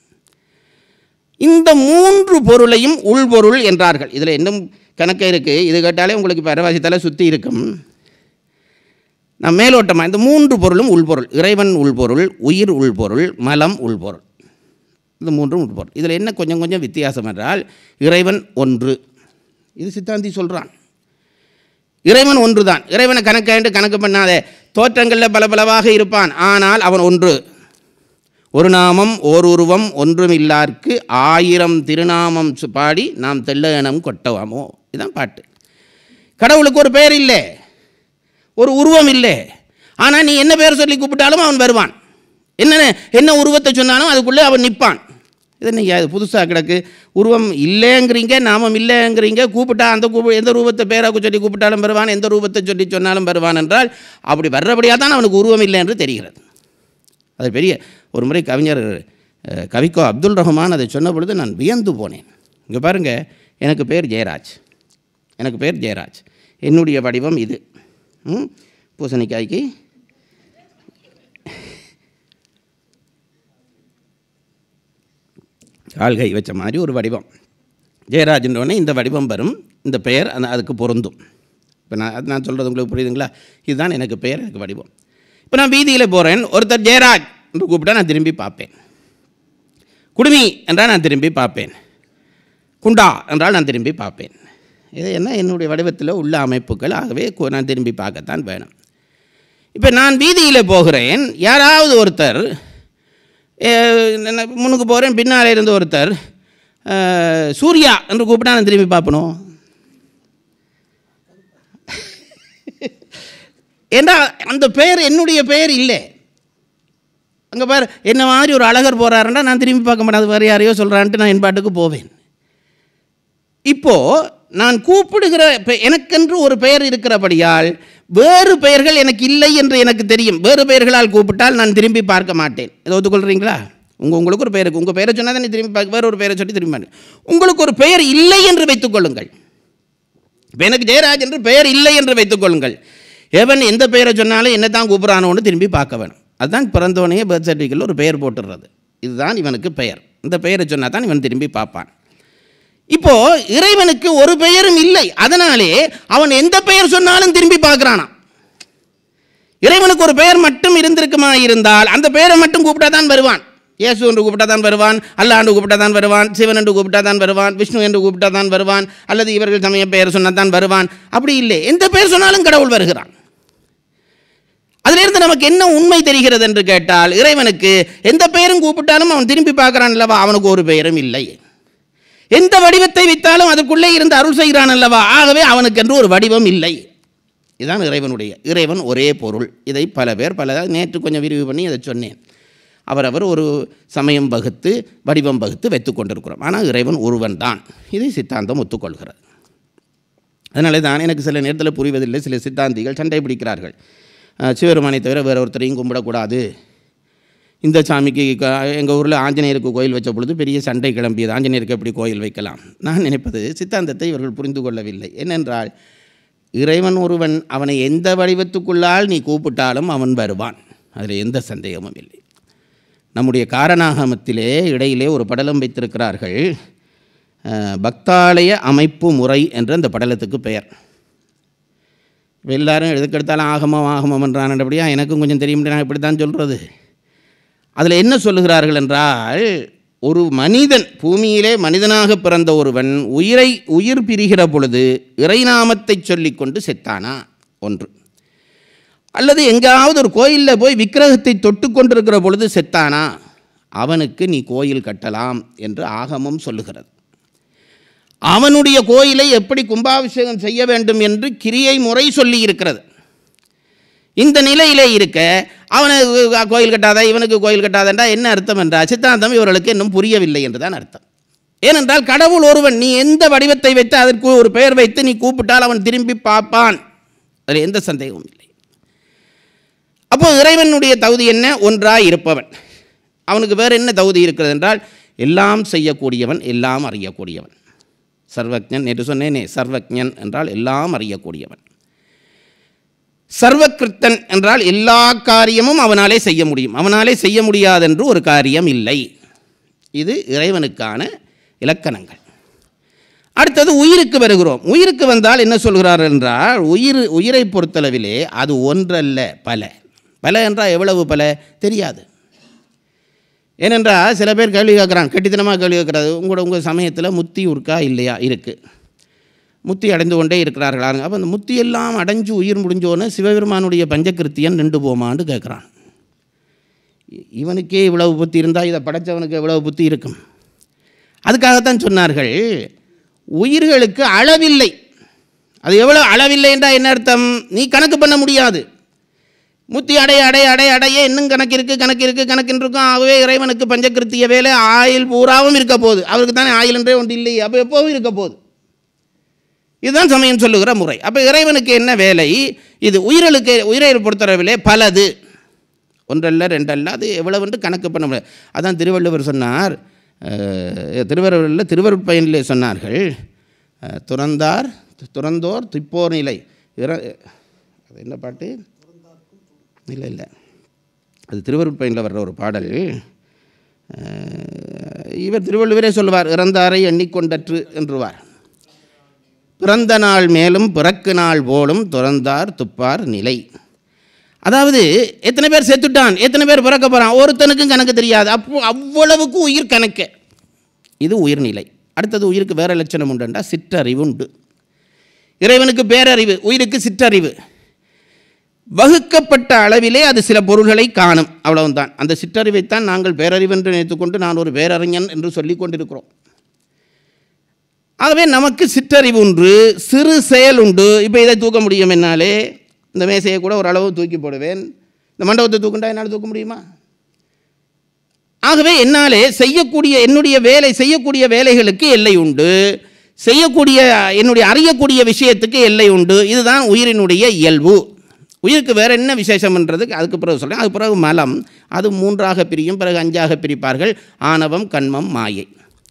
இந்த மூன்று பொருளையும் உள்பொருள் என்றார்கள். இதில் இன்னும் கணக்கு இருக்குது. இது கேட்டாலே உங்களுக்கு இப்போ அரவாசி தலை சுற்றி இருக்கும். நான் மேலோட்டமாக இந்த மூன்று பொருளும் உள்பொருள். இறைவன் உள்பொருள், உயிர் உள்பொருள், மலம் உள்பொருள். இந்த மூன்றும் உட்பொருள். இதில் என்ன கொஞ்சம் கொஞ்சம் வித்தியாசம் என்றால் இறைவன் ஒன்று. இது சித்தாந்தி சொல்கிறான். இறைவன் ஒன்று தான். இறைவனை கணக்காண்டு கணக்கு பண்ணாத. தோற்றங்களில் பல பலவாக இருப்பான், ஆனால் அவன் ஒன்று. ஒரு நாமம் ஓர் உருவம் ஒன்றும் இல்லார்க்கு ஆயிரம் திருநாமம் பாடி நாம் தெள்ளனம் கொட்டவாமோ. இதுதான் பாட்டு. கடவுளுக்கு ஒரு பெயர் இல்லை, ஒரு உருவம் இல்லை. ஆனால் நீ என்ன பெயர் சொல்லி கூப்பிட்டாலும் அவன் வருவான். என்ன என்ன உருவத்தை சொன்னாலும் அதுக்குள்ளே அவன் நிற்பான். இது நீங்கள் அது புதுசாக கிடக்கு. உருவம் இல்லைங்கிறீங்க, நாமம் இல்லைங்கிறீங்க. கூப்பிட்டா அந்த கூப்பி எந்த ரூபத்தை பேராக்கு சொல்லி கூப்பிட்டாலும் வருவான், எந்த ரூபத்தை சொல்லி சொன்னாலும் வருவான் என்றால் அப்படி வர்றபடியாக தான் அவனுக்கு உருவம் இல்லை என்று தெரிகிறது. அது பெரிய ஒரு முறை கவிஞர் கவிக்கோ அப்துல் ரஹ்மான் அதை சொன்ன பொழுது நான் வியந்து போனேன். இங்கே பாருங்கள், எனக்கு பேர் ஜெயராஜ், எனக்கு பேர் ஜெயராஜ். என்னுடைய வடிவம் இது. பூசணிக்காய்க்கு ஆள்கை வச்ச மாதிரி ஒரு வடிவம். ஜெயராஜ்ன்றோடனே இந்த வடிவம் வரும், இந்த பெயர் அந்த அதுக்கு பொருந்தும். இப்போ நான் அது நான் சொல்கிறது உங்களுக்கு புரியுதுங்களா? இதுதான் எனக்கு பெயர், எனக்கு வடிவம். இப்போ நான் வீதியில் போகிறேன், ஒருத்தர் ஜெயராஜ் என்று கூப்பிட்டா நான் திரும்பி பார்ப்பேன். குடுமி என்றால் நான் திரும்பி பார்ப்பேன். குண்டா என்றால் நான் திரும்பி பார்ப்பேன். இது என்ன என்னுடைய வடிவத்தில் உள்ள அமைப்புகள். ஆகவே நான் திரும்பி பார்க்கத்தான் வேணும். இப்போ நான் வீதியில் போகிறேன், யாராவது ஒருத்தர் முன்னுக்கு போகிறேன், பின்னால் இருந்து ஒருத்தர் சூர்யா என்று கூப்பிட்டா நான் திரும்பி பார்ப்பணும். ஏன்னா அந்த பெயர் என்னுடைய பெயர் இல்லை. அங்கே பாரு, என்ன மாதிரி ஒரு அழகர் போகிறாருன்னா நான் திரும்பி பார்க்க மாட்டேன். அது வேறு யாரையோ சொல்கிறான்ட்டு நான் என் பாட்டுக்கு போவேன். இப்போது நான் கூப்பிடுகிற எனக்கென்று ஒரு பெயர் இருக்கிறபடியால் வேறு பெயர்கள் எனக்கு இல்லை என்று எனக்கு தெரியும். வேறு பெயர்களால் கூப்பிட்டால் நான் திரும்பி பார்க்க மாட்டேன். இதை ஒத்துக்கொள்கிறீங்களா? உங்கள் உங்களுக்கு ஒரு பெயர் இருக்குது, உங்கள் பெயரை சொன்னால் தான் நீ திரும்பி பார்க்க, வேறு ஒரு பெயரை சொல்லி திரும்பி பார்க்க. உங்களுக்கு ஒரு பெயர் இல்லை என்று வைத்துக்கொள்ளுங்கள். இப்போ எனக்கு ஜெயராஜ் என்று பெயர் இல்லை என்று வைத்துக்கொள்ளுங்கள். எவன் எந்த பெயரை சொன்னாலும் என்ன தான் கூப்பிட்றானோன்னு திரும்பி பார்க்க வேணும். அதுதான் பிறந்தவனையே பர்த் சர்டிஃபிகேட்டில் ஒரு பெயர் போட்டுடுறது. இதுதான் இவனுக்கு பெயர். இந்த பெயரை சொன்னால் தான் இவன் திரும்பி பார்ப்பான். இப்போது இறைவனுக்கு ஒரு பெயரும் இல்லை, அதனாலே அவன் எந்த பெயர் சொன்னாலும் திரும்பி பார்க்குறானா. இறைவனுக்கு ஒரு பெயர் மட்டும் இருந்திருக்குமா இருந்தால் அந்த பெயரை மட்டும் கூப்பிட்டா தான் வருவான். இயேசு என்று கூப்பிட்டா தான் வருவான், அல்லாஹ் என்று கூப்பிட்டா தான் வருவான், சிவன் என்று கூப்பிட்டா தான் வருவான், விஷ்ணு என்று கூப்பிட்டா தான் வருவான், அல்லது இவர்கள் சமய பெயர் சொன்னால் தான் வருவான். அப்படி இல்லை, எந்த பெயர் சொன்னாலும் கடவுள் வருகிறான். அதிலிருந்து நமக்கு என்ன உண்மை தெரிகிறது என்று கேட்டால், இறைவனுக்கு எந்த பெயரும் கூப்பிட்டாலும் அவன் திரும்பி பார்க்குறான் அல்லவா, அவனுக்கு ஒரு பெயரும் இல்லை. எந்த வடிவத்தை வைத்தாலும் அதுக்குள்ளே இருந்து அருள் செய்கிறான் அல்லவா, ஆகவே அவனுக்கு என்று ஒரு வடிவம் இல்லை. இதுதான் இறைவனுடைய. இறைவன் ஒரே பொருள். இதை பல பேர் பல நேற்று கொஞ்சம் விரிவு பண்ணி அதை சொன்னேன். அவரவர் ஒரு சமயம் வகுத்து வடிவம் வகுத்து வைத்து கொண்டிருக்கிறோம். ஆனால் இறைவன் ஒருவன் தான். இதை சித்தாந்தம் ஒத்துக்கொள்கிறது. அதனால தான் எனக்கு சில நேரத்தில் புரிவதில்லை. சில சித்தாந்திகள் சண்டை பிடிக்கிறார்கள். சிவபெருமானை தவிர வேறு ஒருத்தரையும் கும்பிடக்கூடாது. இந்த சாமிக்கு எங்கள் ஊரில் ஆஞ்சநேயருக்கு கோயில் வச்ச பொழுது பெரிய சண்டை கிளம்பியது. ஆஞ்சநேயருக்கு எப்படி கோயில் வைக்கலாம்? நான் நினைப்பது சித்தாந்தத்தை இவர்கள் புரிந்து கொள்ளவில்லை. என்னென்றால் இறைவன் ஒருவன், அவனை எந்த வடிவத்துக்குள்ளால் நீ கூப்பிட்டாலும் அவன் வருவான். அதில் எந்த சந்தேகமும் இல்லை. நம்முடைய காரணாகமத்திலே இடையிலே ஒரு படலம் வைத்திருக்கிறார்கள். பக்தாலய அமைப்பு முறை என்ற அந்த படலத்துக்கு பெயர். எல்லாரும் எதுக்கெடுத்தாலும் ஆகமம் ஆகமம் என்றானபடியாக எனக்கும் கொஞ்சம் தெரியும், நான் இப்படி தான் சொல்கிறது. அதில் என்ன சொல்லுகிறார்கள் என்றால், ஒரு மனிதன் பூமியிலே மனிதனாக பிறந்த ஒருவன் உயிரை உயிர் பிரிகிற பொழுது இறைநாமத்தை சொல்லிக்கொண்டு செத்தானா ஒன்று, அல்லது எங்காவது ஒரு கோயிலில் போய் விக்கிரகத்தை தொட்டு கொண்டிருக்கிற பொழுது செத்தானா, அவனுக்கு நீ கோயில் கட்டலாம் என்று ஆகமம் சொல்லுகிறது. அவனுடைய கோயிலை எப்படி கும்பாபிஷேகம் செய்ய வேண்டும் என்று கிரியை முறை சொல்லி இருக்கிறது. இந்த நிலையிலே இருக்க அவனுக்கு கோயில் கட்டாத இவனுக்கு கோயில் கட்டாதண்டா என்ன அர்த்தம் என்றால் சித்தாந்தம் இவர்களுக்கு இன்னும் புரியவில்லை என்றுதான் அர்த்தம். ஏனென்றால் கடவுள் ஒருவன், நீ எந்த வடிவத்தை வைத்து அதற்கு ஒரு பெயர் வைத்து நீ கூப்பிட்டால் அவன் திரும்பி பார்ப்பான், அதில் எந்த சந்தேகமும் இல்லை. அப்போ இறைவனுடைய தகுதி என்ன? ஒன்றாய் இருப்பவன். அவனுக்கு வேறு என்ன தகுதி இருக்கிறது என்றால் எல்லாம் செய்யக்கூடியவன், எல்லாம் அறியக்கூடியவன். சர்வஜன் என்று சொன்னேனே, சர்வஜன் என்றால் எல்லாம் அறியக்கூடியவன். சர்வகிருத்தன் என்றால் எல்லா காரியமும் அவனாலே செய்ய முடியும். அவனாலே செய்ய முடியாதென்று ஒரு காரியம் இல்லை. இது இறைவனுக்கான இலக்கணங்கள். அடுத்தது உயிருக்கு வருகிறோம். உயிருக்கு வந்தால் என்ன சொல்கிறார் என்றால், உயிர் உயிரை பொறுத்தளவிலே அது ஒன்றல்ல பல. பல என்றால் எவ்வளவு பல தெரியாது. ஏனென்றால் சில பேர் கேள்வி கேட்குறான், கெட்டித்தனமாக கேள்வி கேட்குறது, உங்களோட உங்கள் சமயத்தில் முத்தி இருக்கா இல்லையா? இருக்குது. முத்தி அடைந்து கொண்டே இருக்கிறார்களாங்க. அப்போ அந்த முத்தியெல்லாம் அடைஞ்சு உயிர் முடிஞ்சோன்னு சிவபெருமானுடைய பஞ்சகிருத்தியன் நின்று போமான்னு கேட்குறான். இவனுக்கே இவ்வளவு புத்தி இருந்தால் இதை படைத்தவனுக்கு எவ்வளவு புத்தி இருக்கும்? அதுக்காகத்தான் சொன்னார்கள், உயிர்களுக்கு அளவில்லை. அது எவ்வளோ அளவில்லை என்றால் என்ன அர்த்தம்? நீ கணக்கு பண்ண முடியாது. முத்தி அடைய அடைய அடைய அடைய இன்னும் கணக்கு இருக்குது கணக்கு இருக்குது கணக்குன்னு இருக்கும். ஆகவே இறைவனுக்கு பஞ்சகிருத்திய வேலை ஆயில் பூராவும் இருக்க போகுது. அவருக்கு தானே ஆயில் என்றே ஒன்று இல்லை, அப்போ எப்போவும் இருக்க போகுது. இதுதான் சமயம் சொல்லுகிற முறை. அப்போ இறைவனுக்கு என்ன வேலை? இது உயிர்களுக்கு உயிரை பொறுத்தளவிலே பலது, ஒன்றல்ல ரெண்டல்ல, அது எவ்வளவுன்று கணக்கு பண்ண முடியாது. அதான் திருவள்ளுவர் சொன்னார், திருவள்ளுவரில் திருவருட்பயனிலே சொன்னார்கள், துறந்தார் துறந்தோர் திப்போர் நிலை. அது என்ன பாட்டு? இல்லை இல்லை அது திருவருட்பயனில் வர்ற ஒரு பாடல். இவர் திருவள்ளுவரே சொல்லுவார், இறந்தாரை எண்ணிக்கொண்டற்று என்றுவார். பிறந்த நாள் மேலும் பிறக்கு நாள் போலும் துறந்தார் துப்பார் நிலை. அதாவது எத்தனை பேர் செத்துட்டான், எத்தனை பேர் பிறக்க போகிறான், ஒருத்தனுக்கும் கணக்கு தெரியாது. அப்போ அவ்வளவுக்கு உயிர் கணக்கு. இது உயிர்நிலை. அடுத்தது உயிருக்கு வேறு லட்சணம் உண்டுண்டா சிற்றறிவு உண்டு. இறைவனுக்கு பேரறிவு, உயிருக்கு சிற்றறிவு. வகுக்கப்பட்ட அளவிலே அது சில பொருள்களை காணும், அவ்வளவுதான். அந்த சிற்றறிவைத்தான் நாங்கள் பேரறிவு என்று நினைத்துக்கொண்டு நான் ஒரு பேரறிஞன் என்று சொல்லிக் கொண்டிருக்கிறோம். ஆகவே நமக்கு சிற்றறிவு உண்டு, சிறு செயல் உண்டு. இப்போ இதை தூக்க முடியும் என்னாலே, இந்த மேசையை கூட ஓரளவு தூக்கி போடுவேன். இந்த மண்டபத்தை தூக்குண்டா என்னால் தூக்க முடியுமா? ஆகவே என்னாலே செய்யக்கூடிய என்னுடைய வேலை செய்யக்கூடிய வேலைகளுக்கு எல்லை உண்டு, செய்யக்கூடிய என்னுடைய அறியக்கூடிய விஷயத்துக்கு எல்லை உண்டு. இதுதான் உயிரினுடைய இயல்பு. உயிருக்கு வேறு என்ன விசேஷம்ன்றதுக்கு அதுக்கு பிறகு சொல்கிறேன். அதுக்கு பிறகு மலம், அது மூன்றாக பிரியும், பிறகு அஞ்சாக பிரிப்பார்கள், ஆணவம் கண்மம் மாயை.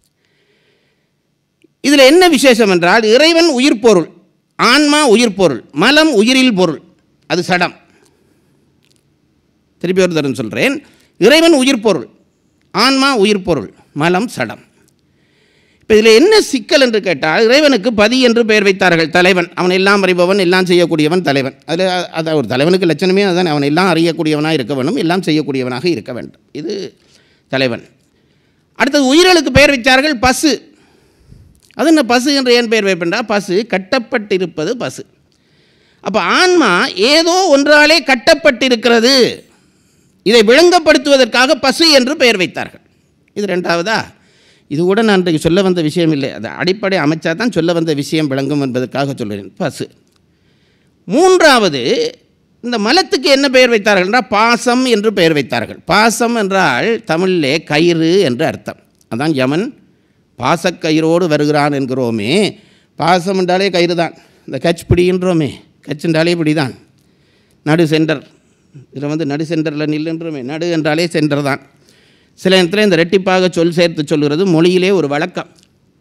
இதில் என்ன விசேஷம் என்றால், இறைவன் உயிர் பொருள், ஆன்மா உயிர் பொருள், மலம் உயிரில் பொருள், அது சடம். திருப்பி ஒரு தரம் சொல்கிறேன், இறைவன் உயிர் பொருள், ஆன்மா உயிர் பொருள், மலம் சடம். இப்போ இதில் என்ன சிக்கல் என்று கேட்டால், இறைவனுக்கு பதி என்று பெயர் வைத்தார்கள். தலைவன், அவன் எல்லாம் அறிபவன், எல்லாம் செய்யக்கூடியவன் தலைவன். அதில் அது ஒரு தலைவனுக்கு லட்சணமே அதுதான், அவன் எல்லாம் அறியக்கூடியவனாக இருக்க வேண்டும், எல்லாம் செய்யக்கூடியவனாக இருக்க வேண்டும். இது தலைவன். அடுத்தது உயிர்களுக்கு பெயர் வைத்தார்கள் பசு. அது என்ன பசு என்று ஏன் பெயர் வைப்பென்றால், பசு கட்டப்பட்டிருப்பது பசு. அப்போ ஆன்மா ஏதோ ஒன்றாலே கட்டப்பட்டிருக்கிறது, இதை விளங்கப்படுத்துவதற்காக பசு என்று பெயர் வைத்தார்கள். இது ரெண்டாவதா? இது கூட நான் இன்றைக்கு சொல்ல வந்த விஷயம் இல்லை, அது அடிப்படை அமைச்சா தான் சொல்ல வந்த விஷயம் விளங்கும் என்பதற்காக சொல்கிறேன், பசு. மூன்றாவது, இந்த மலத்துக்கு என்ன பெயர் வைத்தார்கள் என்றால் பாசம் என்று பெயர் வைத்தார்கள். பாசம் என்றால் தமிழிலே கயிறு என்று அர்த்தம். அதான் யமன் பாசக்கயிறோடு வருகிறான் என்கிறோமே, பாசம் என்றாலே கயிறு தான். இந்த கச் பிடின்றோமே, கச் என்றாலே பிடி தான். நடு சென்டர், இதில் வந்து நடு சென்டரில் நில்லுன்றோமே, நடு என்றாலே சென்டர் தான். சில நேரத்தில் இந்த ரெட்டிப்பாக சொல் சேர்த்து சொல்கிறது மொழியிலே ஒரு வழக்கம்.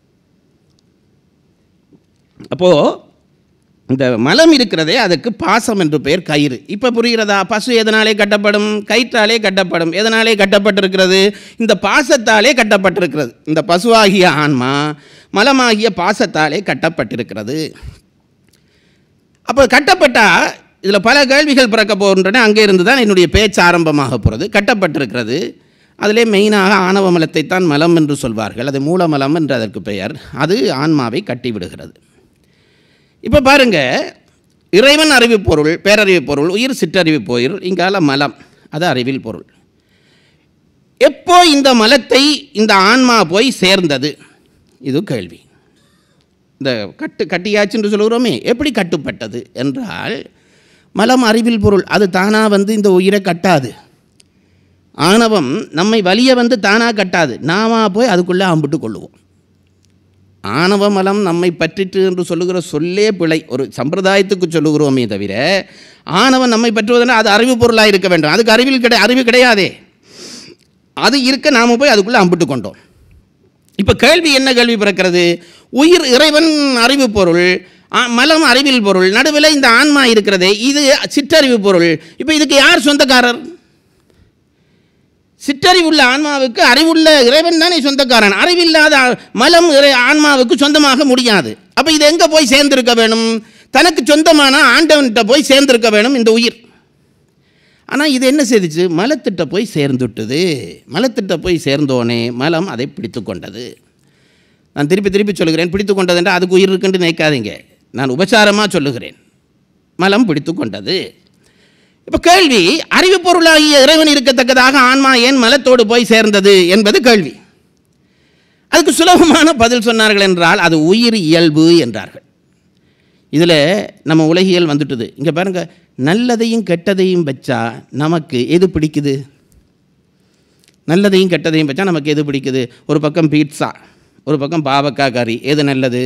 அப்போது இந்த மலம் இருக்கிறதே அதுக்கு பாசம் என்று பெயர் கயிறு. இப்போ புரிகிறதா? பசு எதனாலே கட்டப்படும்? கயிற்றாலே கட்டப்படும். எதனாலே கட்டப்பட்டிருக்கிறது? இந்த பாசத்தாலே கட்டப்பட்டிருக்கிறது. இந்த பசுவாகிய ஆன்மா மலமாகிய பாசத்தாலே கட்டப்பட்டிருக்கிறது. அப்போ கட்டப்பட்டால் இதில் பல கேள்விகள் பிறக்க போகின்றன. அங்கே இருந்து தான் என்னுடைய பேச்சு ஆரம்பமாக போகிறது. கட்டப்பட்டிருக்கிறது, அதிலே மெயினாக ஆணவ மலத்தை தான் மலம் என்று சொல்வார்கள். அது மூலமலம் என்று அதற்கு பெயர். அது ஆன்மாவை கட்டிவிடுகிறது. இப்போ பாருங்கள், இறைவன் அறிவு பொருள், பேரறிவு பொருள், உயிர் சிற்றறிவு பொருள், இங்கால மலம் அது அறிவில் பொருள். எப்போ இந்த மலத்தை இந்த ஆன்மா போய் சேர்ந்தது? இது கேள்வி. இந்த கட்டு கட்டியாச்சு என்று சொல்கிறோமே, எப்படி கட்டுப்பட்டது என்றால் மலம் அறிவில் பொருள், அது தானாக வந்து இந்த உயிரை கட்டாது. ஆணவம் நம்மை வலிய வந்து தானாக கட்டாது, நாம போய் அதுக்குள்ளே அம்பிட்டு கொள்ளுவோம். ஆணவ மலம் நம்மை பற்றிட்டு என்று சொல்லுகிற சொல்லே பிழை. ஒரு சம்பிரதாயத்துக்கு சொல்லுகிறோமே தவிர ஆணவம் நம்மை பற்றுவதனால் அது அறிவு பொருளாக இருக்க வேண்டும். அதுக்கு அறிவில் கிடை அறிவு கிடையாதே. அது இருக்க நாம் போய் அதுக்குள்ளே அம்பிட்டு கொண்டோம். இப்போ கேள்வி என்ன கேள்வி பிறக்கிறது? உயிர் இறைவன் அறிவு பொருள், மலம் அறிவில் பொருள், நடுவில் இந்த ஆன்மா இருக்கிறதே இது சிற்றறிவு பொருள். இப்போ இதுக்கு யார் சொந்தக்காரர்? சிற்றறிவுள்ள ஆன்மாவுக்கு அறிவுள்ள இறைவன் தானே சொந்தக்காரன். அறிவில்லாத மலம் இறை ஆன்மாவுக்கு சொந்தமாக முடியாது. அப்போ இது எங்கே போய் சேர்ந்திருக்க வேணும்? தனக்கு சொந்தமான ஆண்டவன்கிட்ட போய் சேர்ந்திருக்க வேணும் இந்த உயிர். ஆனால் இது என்ன செய்துச்சு? மலத்திட்ட போய் சேர்ந்துவிட்டது. மலத்திட்ட போய் சேர்ந்தோனே மலம் அதை பிடித்து கொண்டது. நான் திருப்பி திருப்பி சொல்லுகிறேன், பிடித்து கொண்டது என்றால் அதுக்கு உயிர் இருக்குன்னு நினைக்காதீங்க. நான் உபசாரமாக சொல்லுகிறேன். மலம் பிடித்து கொண்டது. இப்போ கேள்வி, அறிவு பொருளாகிய இறைவன் இருக்கத்தக்கதாக ஆன்மா ஏன் மலத்தோடு போய் சேர்ந்தது என்பது கேள்வி. அதுக்கு சுலபமான பதில் சொன்னார்கள் என்றால் அது உயிர் இயல்பு என்றார்கள். இதில் நம்ம உலகியல் வந்துட்டுது. இங்கே பாருங்கள், நல்லதையும் கெட்டதையும் வச்சா நமக்கு எது பிடிக்குது? நல்லதையும் கெட்டதையும் வச்சா நமக்கு எது பிடிக்குது? ஒரு பக்கம் பீட்சா, ஒரு பக்கம் பாவக்காய் கறி. எது நல்லது?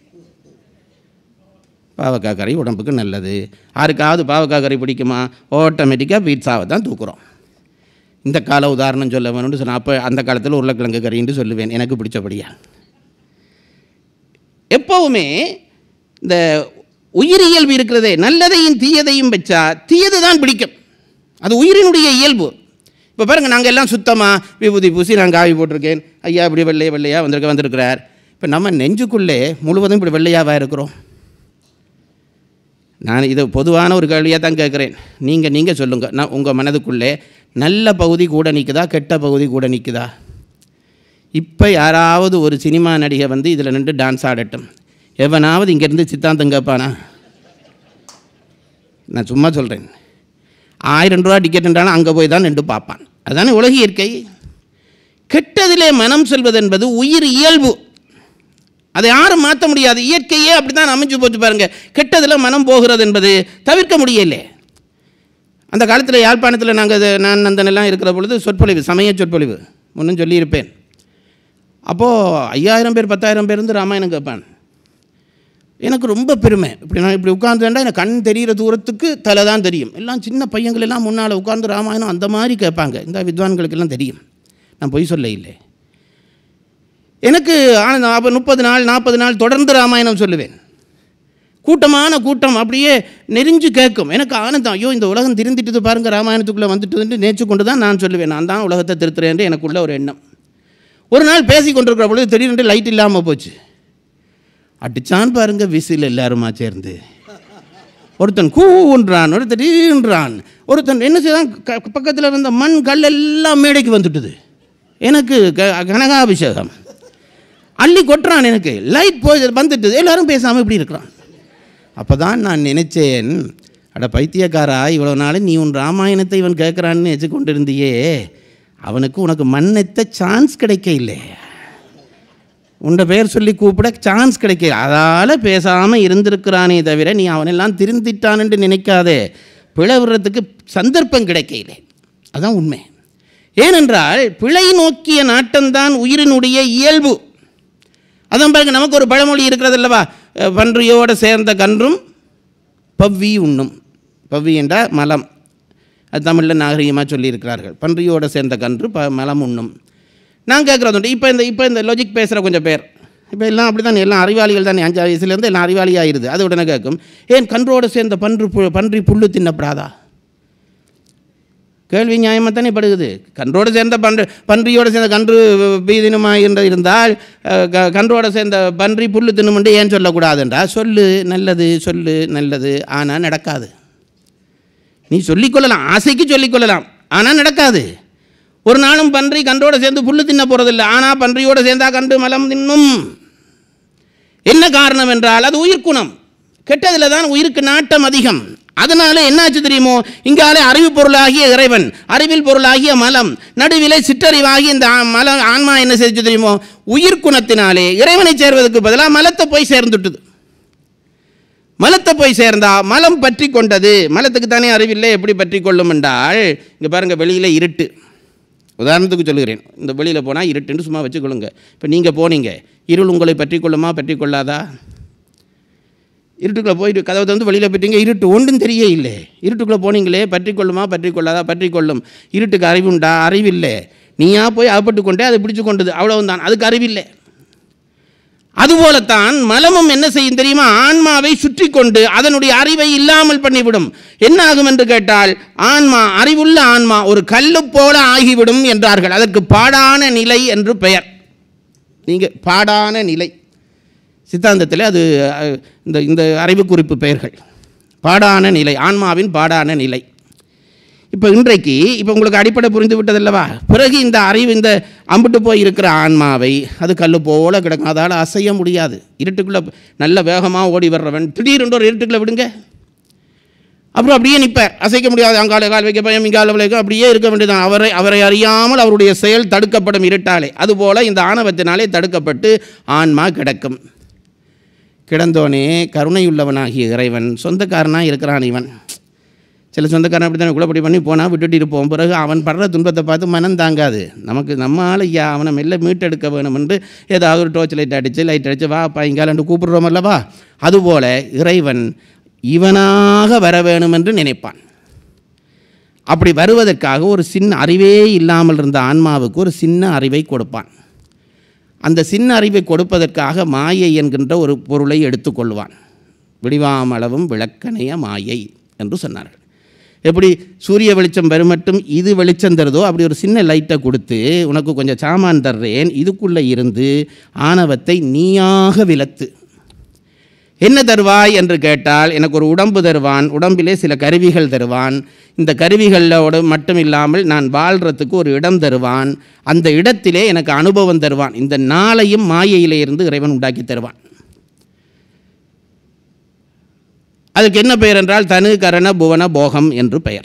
பாவக்காய் கறி உடம்புக்கு நல்லது. யாருக்காவது பாவக்காய் கறி பிடிக்குமா? ஆட்டோமேட்டிக்காக பீட்சாவை தான் தூக்குறோம். இந்த கால உதாரணம் சொல்ல வேணும்னு சொன்னால் அப்போ அந்த காலத்தில் உருளைக்கிழங்கு கறின்னு சொல்லுவேன், எனக்கு பிடிச்சபடியா. எப்போவுமே இந்த உயிரியல்பு இருக்கிறதே, நல்லதையும் தீயதையும் வச்சா தீயது தான் பிடிக்கும். அது உயிரினுடைய இயல்பு. இப்போ பாருங்கள், நாங்கள் எல்லாம் சுத்தமாக விபூதி பூசி நான் காவி போட்டிருக்கேன், ஐயா இப்படி வெள்ளையா வெள்ளையாக வந்திருக்க வந்திருக்கிறார். இப்போ நம்ம நெஞ்சுக்குள்ளே முழுவதும் இப்படி வெள்ளையாவாக இருக்கிறோம். நான் இது பொதுவான ஒரு கேள்வியாக தான் கேட்குறேன். நீங்கள் நீங்கள் சொல்லுங்கள், நான் உங்கள் மனதுக்குள்ளே நல்ல பகுதி கூட நிற்குதா, கெட்ட பகுதி கூட நிற்குதா? இப்போ யாராவது ஒரு சினிமா நடிகை வந்து இதில் நின்று டான்ஸ் ஆடட்டும், எவனாவது இங்கேருந்து சித்தாந்தம் கேட்பானா? நான் சும்மா சொல்கிறேன். ஆயிரம் ரூபா டிக்கெட்டுன்றாலும் அங்கே போய் தான் நின்று பார்ப்பான். அதுதானே உலக இயற்கை. கெட்டதிலே மனம் செல்வது என்பது உயிர் இயல்பு. அதை யாரும் மாற்ற முடியாது. இயற்கையே அப்படி தான் அமைஞ்சு போச்சு பாருங்கள். கெட்டதில் மனம் போகிறது என்பது தவிர்க்க முடியலை. அந்த காலத்தில் யாழ்ப்பாணத்தில் நாங்கள் நான் நந்தனெல்லாம் இருக்கிற பொழுது சொற்பொழிவு, சமய சொற்பொழிவு முன்னும் சொல்லியிருப்பேன். அப்போது ஐயாயிரம் பேர் பத்தாயிரம் பேர் வந்து ராமாயணம் கேட்பான். எனக்கு ரொம்ப பெருமை. இப்படி நான் இப்படி உட்காந்துட்டா எனக்கு கண் தெரிகிற தூரத்துக்கு தலை தான் தெரியும். எல்லாம் சின்ன பையங்கள் எல்லாம் முன்னால் உட்கார்ந்து ராமாயணம் அந்த மாதிரி கேட்பாங்க. இந்த வித்வான்களுக்கெல்லாம் தெரியும், நான் பொய் சொல்ல இல்லை. எனக்கு ஆனந்தம். அப்போ முப்பது நாள் நாற்பது நாள் தொடர்ந்து ராமாயணம் சொல்லுவேன். கூட்டமான கூட்டம் அப்படியே நெறிஞ்சு கேட்கும். எனக்கு ஆனந்தம். ஐயோ, இந்த உலகம் திருந்திட்டு பாருங்கள், ராமாயணத்துக்குள்ளே வந்துட்டு நேற்று கொண்டு தான் நான் சொல்லுவேன், நான் தான் உலகத்தை திருத்துறேன் என்று எனக்குள்ள ஒரு எண்ணம். ஒரு நாள் பேசி கொண்டிருக்கிற பொழுது திடீரென்று லைட் இல்லாமல் போச்சு. அடிச்சான் பாருங்க விசில் எல்லாருமா சேர்ந்து. ஒருத்தன் கூன்றான், ஒருத்தன் ஈன்றான், ஒருத்தன் என்ன செய்தான், பக்கத்தில் இருந்த மண் கல் எல்லாம் மேடைக்கு வந்துட்டுது. எனக்கு கனகாபிஷேகம் அள்ளி கொட்டுறான். எனக்கு லைட் போய் வந்துட்டுது, எல்லாரும் பேசாமல் இப்படி இருக்கிறான். அப்போ தான் நான் நினைச்சேன், அட பைத்தியக்காரா, இவ்வளோ நாள் நீ உன் ராமாயணத்தை இவன் கேட்குறான்னு நினச்சி கொண்டு இருந்தியே, அவனுக்கு உனக்கு மண்ணெத்த சான்ஸ் கிடைக்க இல்லை, உண்ட பேர் சொல்லி கூப்பிட சான்ஸ் கிடைக்க, அதால் பேசாமல் இருந்திருக்கிறானே தவிர நீ அவனெல்லாம் திருந்திட்டான்னு நினைக்காதே, பிளவுறதுக்கு சந்தர்ப்பம் கிடைக்கல. அதுதான் உண்மை. ஏனென்றால் பிழை நோக்கிய நாட்டம்தான் உயிரினுடைய இயல்பு. அதான் பாருங்க, நமக்கு ஒரு பழமொழி இருக்கிறது அல்லவா, பன்றியோடு சேர்ந்த கன்றும் பவ்வி உண்ணும். பவ்வி என்றால் மலம், அது தமிழில் நாகரிகமாக சொல்லியிருக்கிறார்கள். பன்றியோடு சேர்ந்த கன்று ப மலம் உண்ணும். நான் கேட்குறது உண்டு. இப்போ இந்த இப்போ இந்த லாஜிக் பேசுகிற கொஞ்சம் பேர், இப்போ எல்லாம் அப்படி தான், எல்லாம் அறிவாளிகள் தானே, அஞ்சு வயசுலேருந்து எல்லாம் அறிவாளி ஆயிடுது. அது உடனே கேட்கும், ஏன் கன்றோடு சேர்ந்த பன்று பன்றி புல்லு தின்னப்படாதா? கேள்வி நியாயமாக தானே படுகுது. கன்றோடு சேர்ந்த பன்று பன்றியோடு சேர்ந்த கன்று பீதினமாக என்ற இருந்தால் கன்றோடு சேர்ந்த பன்றி புல்லு தின்னுமென்று ஏன் சொல்லக்கூடாதுன்றா? சொல்லு நல்லது, சொல்லு நல்லது, ஆனால் நடக்காது. நீ சொல்லிக்கொள்ளலாம், ஆசைக்கு சொல்லிக்கொள்ளலாம், ஆனால் நடக்காது. ஒரு நாளும் பன்றி கன்றோடு சேர்ந்து புல்லு தின்ன போகிறதில்லை, ஆனால் பன்றியோடு சேர்ந்தால் கன்று மலம் தின்னும். என்ன காரணம் என்றால் அது உயிர்க்குணம். கெட்டதில் தான் உயிருக்கு நாட்டம் அதிகம். அதனால என்னாச்சு தெரியுமோ, இங்காலே அறிவு பொருளாகிய இறைவன், அறிவில் பொருளாகிய மலம், நடுவிலே சிற்றறிவாகிய இந்த மல ஆன்மா என்ன செய்து தெரியுமோ, உயிர் குணத்தினாலே இறைவனை சேர்வதற்கு பதிலாக மலத்தை போய் சேர்ந்துட்டுது. மலத்தை போய் சேர்ந்தா மலம் பற்றி கொண்டது. மலத்துக்கு தானே அறிவில்லை, எப்படி பற்றி கொள்ளும் என்றால், இங்கே பாருங்கள், வெளியில் இருட்டு. உதாரணத்துக்கு சொல்லுகிறேன், இந்த வெளியில் போனால் இருட்டுன்னு சும்மா வச்சுக்கொள்ளுங்க. இப்போ நீங்கள் போனீங்க, இருள் உங்களை பற்றி கொள்ளுமா பற்றி கொள்ளாதா? இருட்டுக்குள்ளே போயிட்டு கதவை வந்து வெளியில் போயிட்டீங்க, இருட்டு ஒன்றும் தெரிய இல்லை. இருட்டுக்குள்ளே போனீங்களே, பற்றி கொள்ளுமா பற்றி கொள்ளாதா? பற்றி கொள்ளும். இருட்டுக்கு அறிவுண்டா? அறிவில்லை. நீயா போய் அகப்பட்டு கொண்டே அதை பிடிச்சு கொண்டது, அவ்வளவுதான், அதுக்கு அறிவில்லை. அதுபோலத்தான் மலமும் என்ன செய்யும் தெரியுமா, ஆன்மாவை சுற்றி கொண்டு அதனுடைய அறிவை இல்லாமல் பண்ணிவிடும். என்ன ஆகும் என்று கேட்டால், ஆன்மா, அறிவுள்ள ஆன்மா ஒரு கல்லு போல ஆகிவிடும் என்றார்கள். அதற்கு பாடான நிலை என்று பெயர். நீங்கள் பாடான நிலை சித்தாந்தத்தில் அது இந்த இந்த அறிவு குறிப்பு பெயர்கள். பாடான நிலை, ஆன்மாவின் பாடான நிலை. இப்போ இன்றைக்கு இப்போ உங்களுக்கு அடிப்படை புரிந்து விட்டதல்லவா? பிறகு இந்த அறிவு, இந்த அம்பிட்டு போய் இருக்கிற ஆன்மாவை அது கல் போல கிடக்கும், அதால் அசைய முடியாது. இருட்டுக்குள்ளே நல்ல வேகமாக ஓடி வர்றவன் திடீரென்று ஒரு இருட்டுக்குள்ளே விடுங்க, அப்புறம் அப்படியே நிற்பார், அசைக்க முடியாது. அங்கால கால் வைக்க பயம், இங்கால விளைக்க, அப்படியே இருக்க வேண்டியதான். அவரை அவரை அறியாமல் அவருடைய செயல் தடுக்கப்படும் இருட்டாலே. அதுபோல் இந்த ஆணவத்தினாலே தடுக்கப்பட்டு ஆன்மா கிடக்கும். கிடந்தோனே கருணையுள்ளவனாகிய இறைவன் சொந்தக்காரனாக இருக்கிறான். இவன் சில சொந்தக்காரன் அப்படி தான் குழப்படி பண்ணி போனால் விட்டுட்டு இருப்போம். பிறகு அவன் படுற துன்பத்தை பார்த்து மனம் தாங்காது. நமக்கு நம்ம ஆள் ஐயா அவனை மெல்ல மீட்டெடுக்க வேணும் என்று ஏதாவது ஒரு டோர்ச் லைட் அடித்து லைட் அடித்து வா பையங்காலன்று கூப்பிடுறோம் அல்லவா? அதுபோல் இறைவன் இவனாக வர வேணும் என்று நினைப்பான். அப்படி வருவதற்காக ஒரு சின்ன அறிவே இல்லாமல் இருந்த ஆன்மாவுக்கு ஒரு சின்ன அறிவை கொடுப்பான். அந்த சின்ன அறிவை கொடுப்பதற்காக மாயை என்கின்ற ஒரு பொருளை எடுத்துக்கொள்வான். விடிவாமளவும் விளக்கணைய மாயை என்று சொன்னார்கள். எப்படி சூரிய வெளிச்சம் வரும் மட்டும் இது வெளிச்சம் தருதோ, அப்படி ஒரு சின்ன லைட்டை கொடுத்து உனக்கு கொஞ்சம் சாமான் தர்றேன், இதுக்குள்ளே இருந்து ஆணவத்தை நீயாக விலத்து. என்ன தருவாய் என்று கேட்டால், எனக்கு ஒரு உடம்பு தருவான், உடம்பிலே சில கருவிகள் தருவான், இந்த கருவிகளோடு மட்டும் இல்லாமல் நான் வாழ்கிறதுக்கு ஒரு இடம் தருவான், அந்த இடத்திலே எனக்கு அனுபவம் தருவான். இந்த நாளையும் மாயையிலே இருந்து இறைவன் உண்டாக்கி தருவான். அதுக்கு என்ன பெயர் என்றால் தனு கரண புவன போகம் என்று பெயர்.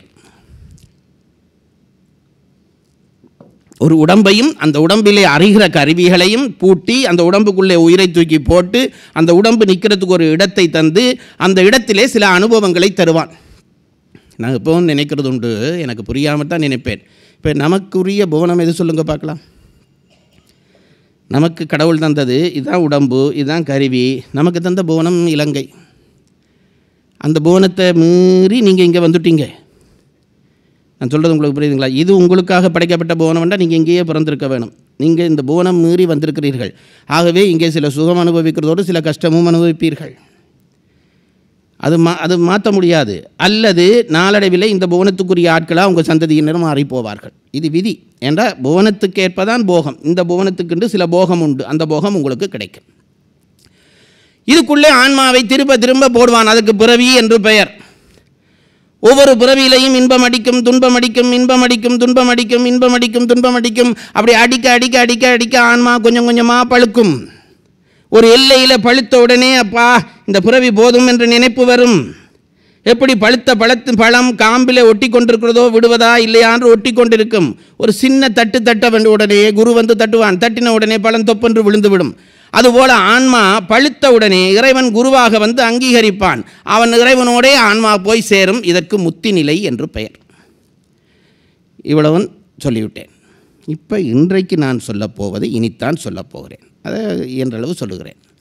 ஒரு உடம்பையும் அந்த உடம்பிலே அறிகிற கருவிகளையும் பூட்டி அந்த உடம்புக்குள்ளே உயிரை தூக்கி போட்டு அந்த உடம்பு நிற்கிறதுக்கு ஒரு இடத்தை தந்து அந்த இடத்திலே சில அனுபவங்களை தருவான். நான் இப்போவும் நினைக்கிறது உண்டு, எனக்கு புரியாமல் தான் நினைப்பேன். இப்போ நமக்குரிய புவனம் எது சொல்லுங்க பார்க்கலாம். நமக்கு கடவுள் தந்தது இதுதான் உடம்பு, இதுதான் கருவி. நமக்கு தந்த புவனம் இலங்கை. அந்த புவனத்தை மீறி நீங்கள் இங்கே வந்துட்டீங்க. நான் சொல்கிறது உங்களுக்கு புரியுதுங்களா? இது உங்களுக்காக படைக்கப்பட்ட புவனம்னா நீங்கள் இங்கேயே பிறந்திருக்க வேணும். நீங்கள் இந்த புவனம் மீறி வந்திருக்கிறீர்கள். ஆகவே இங்கே சில சுகம் அனுபவிக்கிறதோடு சில கஷ்டமும் அனுபவிப்பீர்கள். அது மா அது மாற்ற முடியாது. அல்லது நாளடைவில் இந்த புவனத்துக்குரிய ஆட்களாக உங்கள் சந்ததியினரும் மாறி போவார்கள். இது விதி. என்றால் புவனத்துக்கு ஏற்பதான் போகம். இந்த புவனத்துக்குண்டு சில போகம் உண்டு, அந்த போகம் உங்களுக்கு கிடைக்கும். இதுக்குள்ளே ஆன்மாவை திரும்ப திரும்ப போடுவான். அதுக்கு பிறவி என்று பெயர். ஒவ்வொரு பிறவியிலையும் இன்பம் அடிக்கும், துன்பம் அடிக்கும், இன்பம் அடிக்கும், துன்பம் அடிக்கும், இன்பம் அடிக்கும், துன்பம் அடிக்கும். அப்படி அடிக்க அடிக்க அடிக்க அடிக்க ஆன்மா கொஞ்சம் கொஞ்சமாக பழுக்கும். ஒரு எல்லையில் பழுத்த உடனே அப்பா இந்த பிறவி போதும் என்று நினைப்பு வரும். எப்படி பழுத்த பழத்து பழம் காம்பில் ஒட்டி கொண்டிருக்கிறதோ விடுவதா இல்லையா என்று ஒட்டி கொண்டிருக்கும். ஒரு சின்ன தட்டு தட்ட வேண்டிய உடனே குரு வந்து தட்டுவான். தட்டின உடனே பழம் தொப்பென்று விழுந்து விடும். அதுபோல ஆன்மா பழுத்த உடனே இறைவன் குருவாக வந்து அங்கீகரிப்பான். அவன் இறைவனோடே ஆன்மா போய் சேரும். இதற்கு முத்தி நிலை என்று பெயர். இவ்வளவும் சொல்லிவிட்டேன். இப்போ இன்றைக்கு நான் சொல்லப்போவதை இனித்தான் சொல்லப்போகிறேன். அதை இயன்றளவு சொல்லுகிறேன்.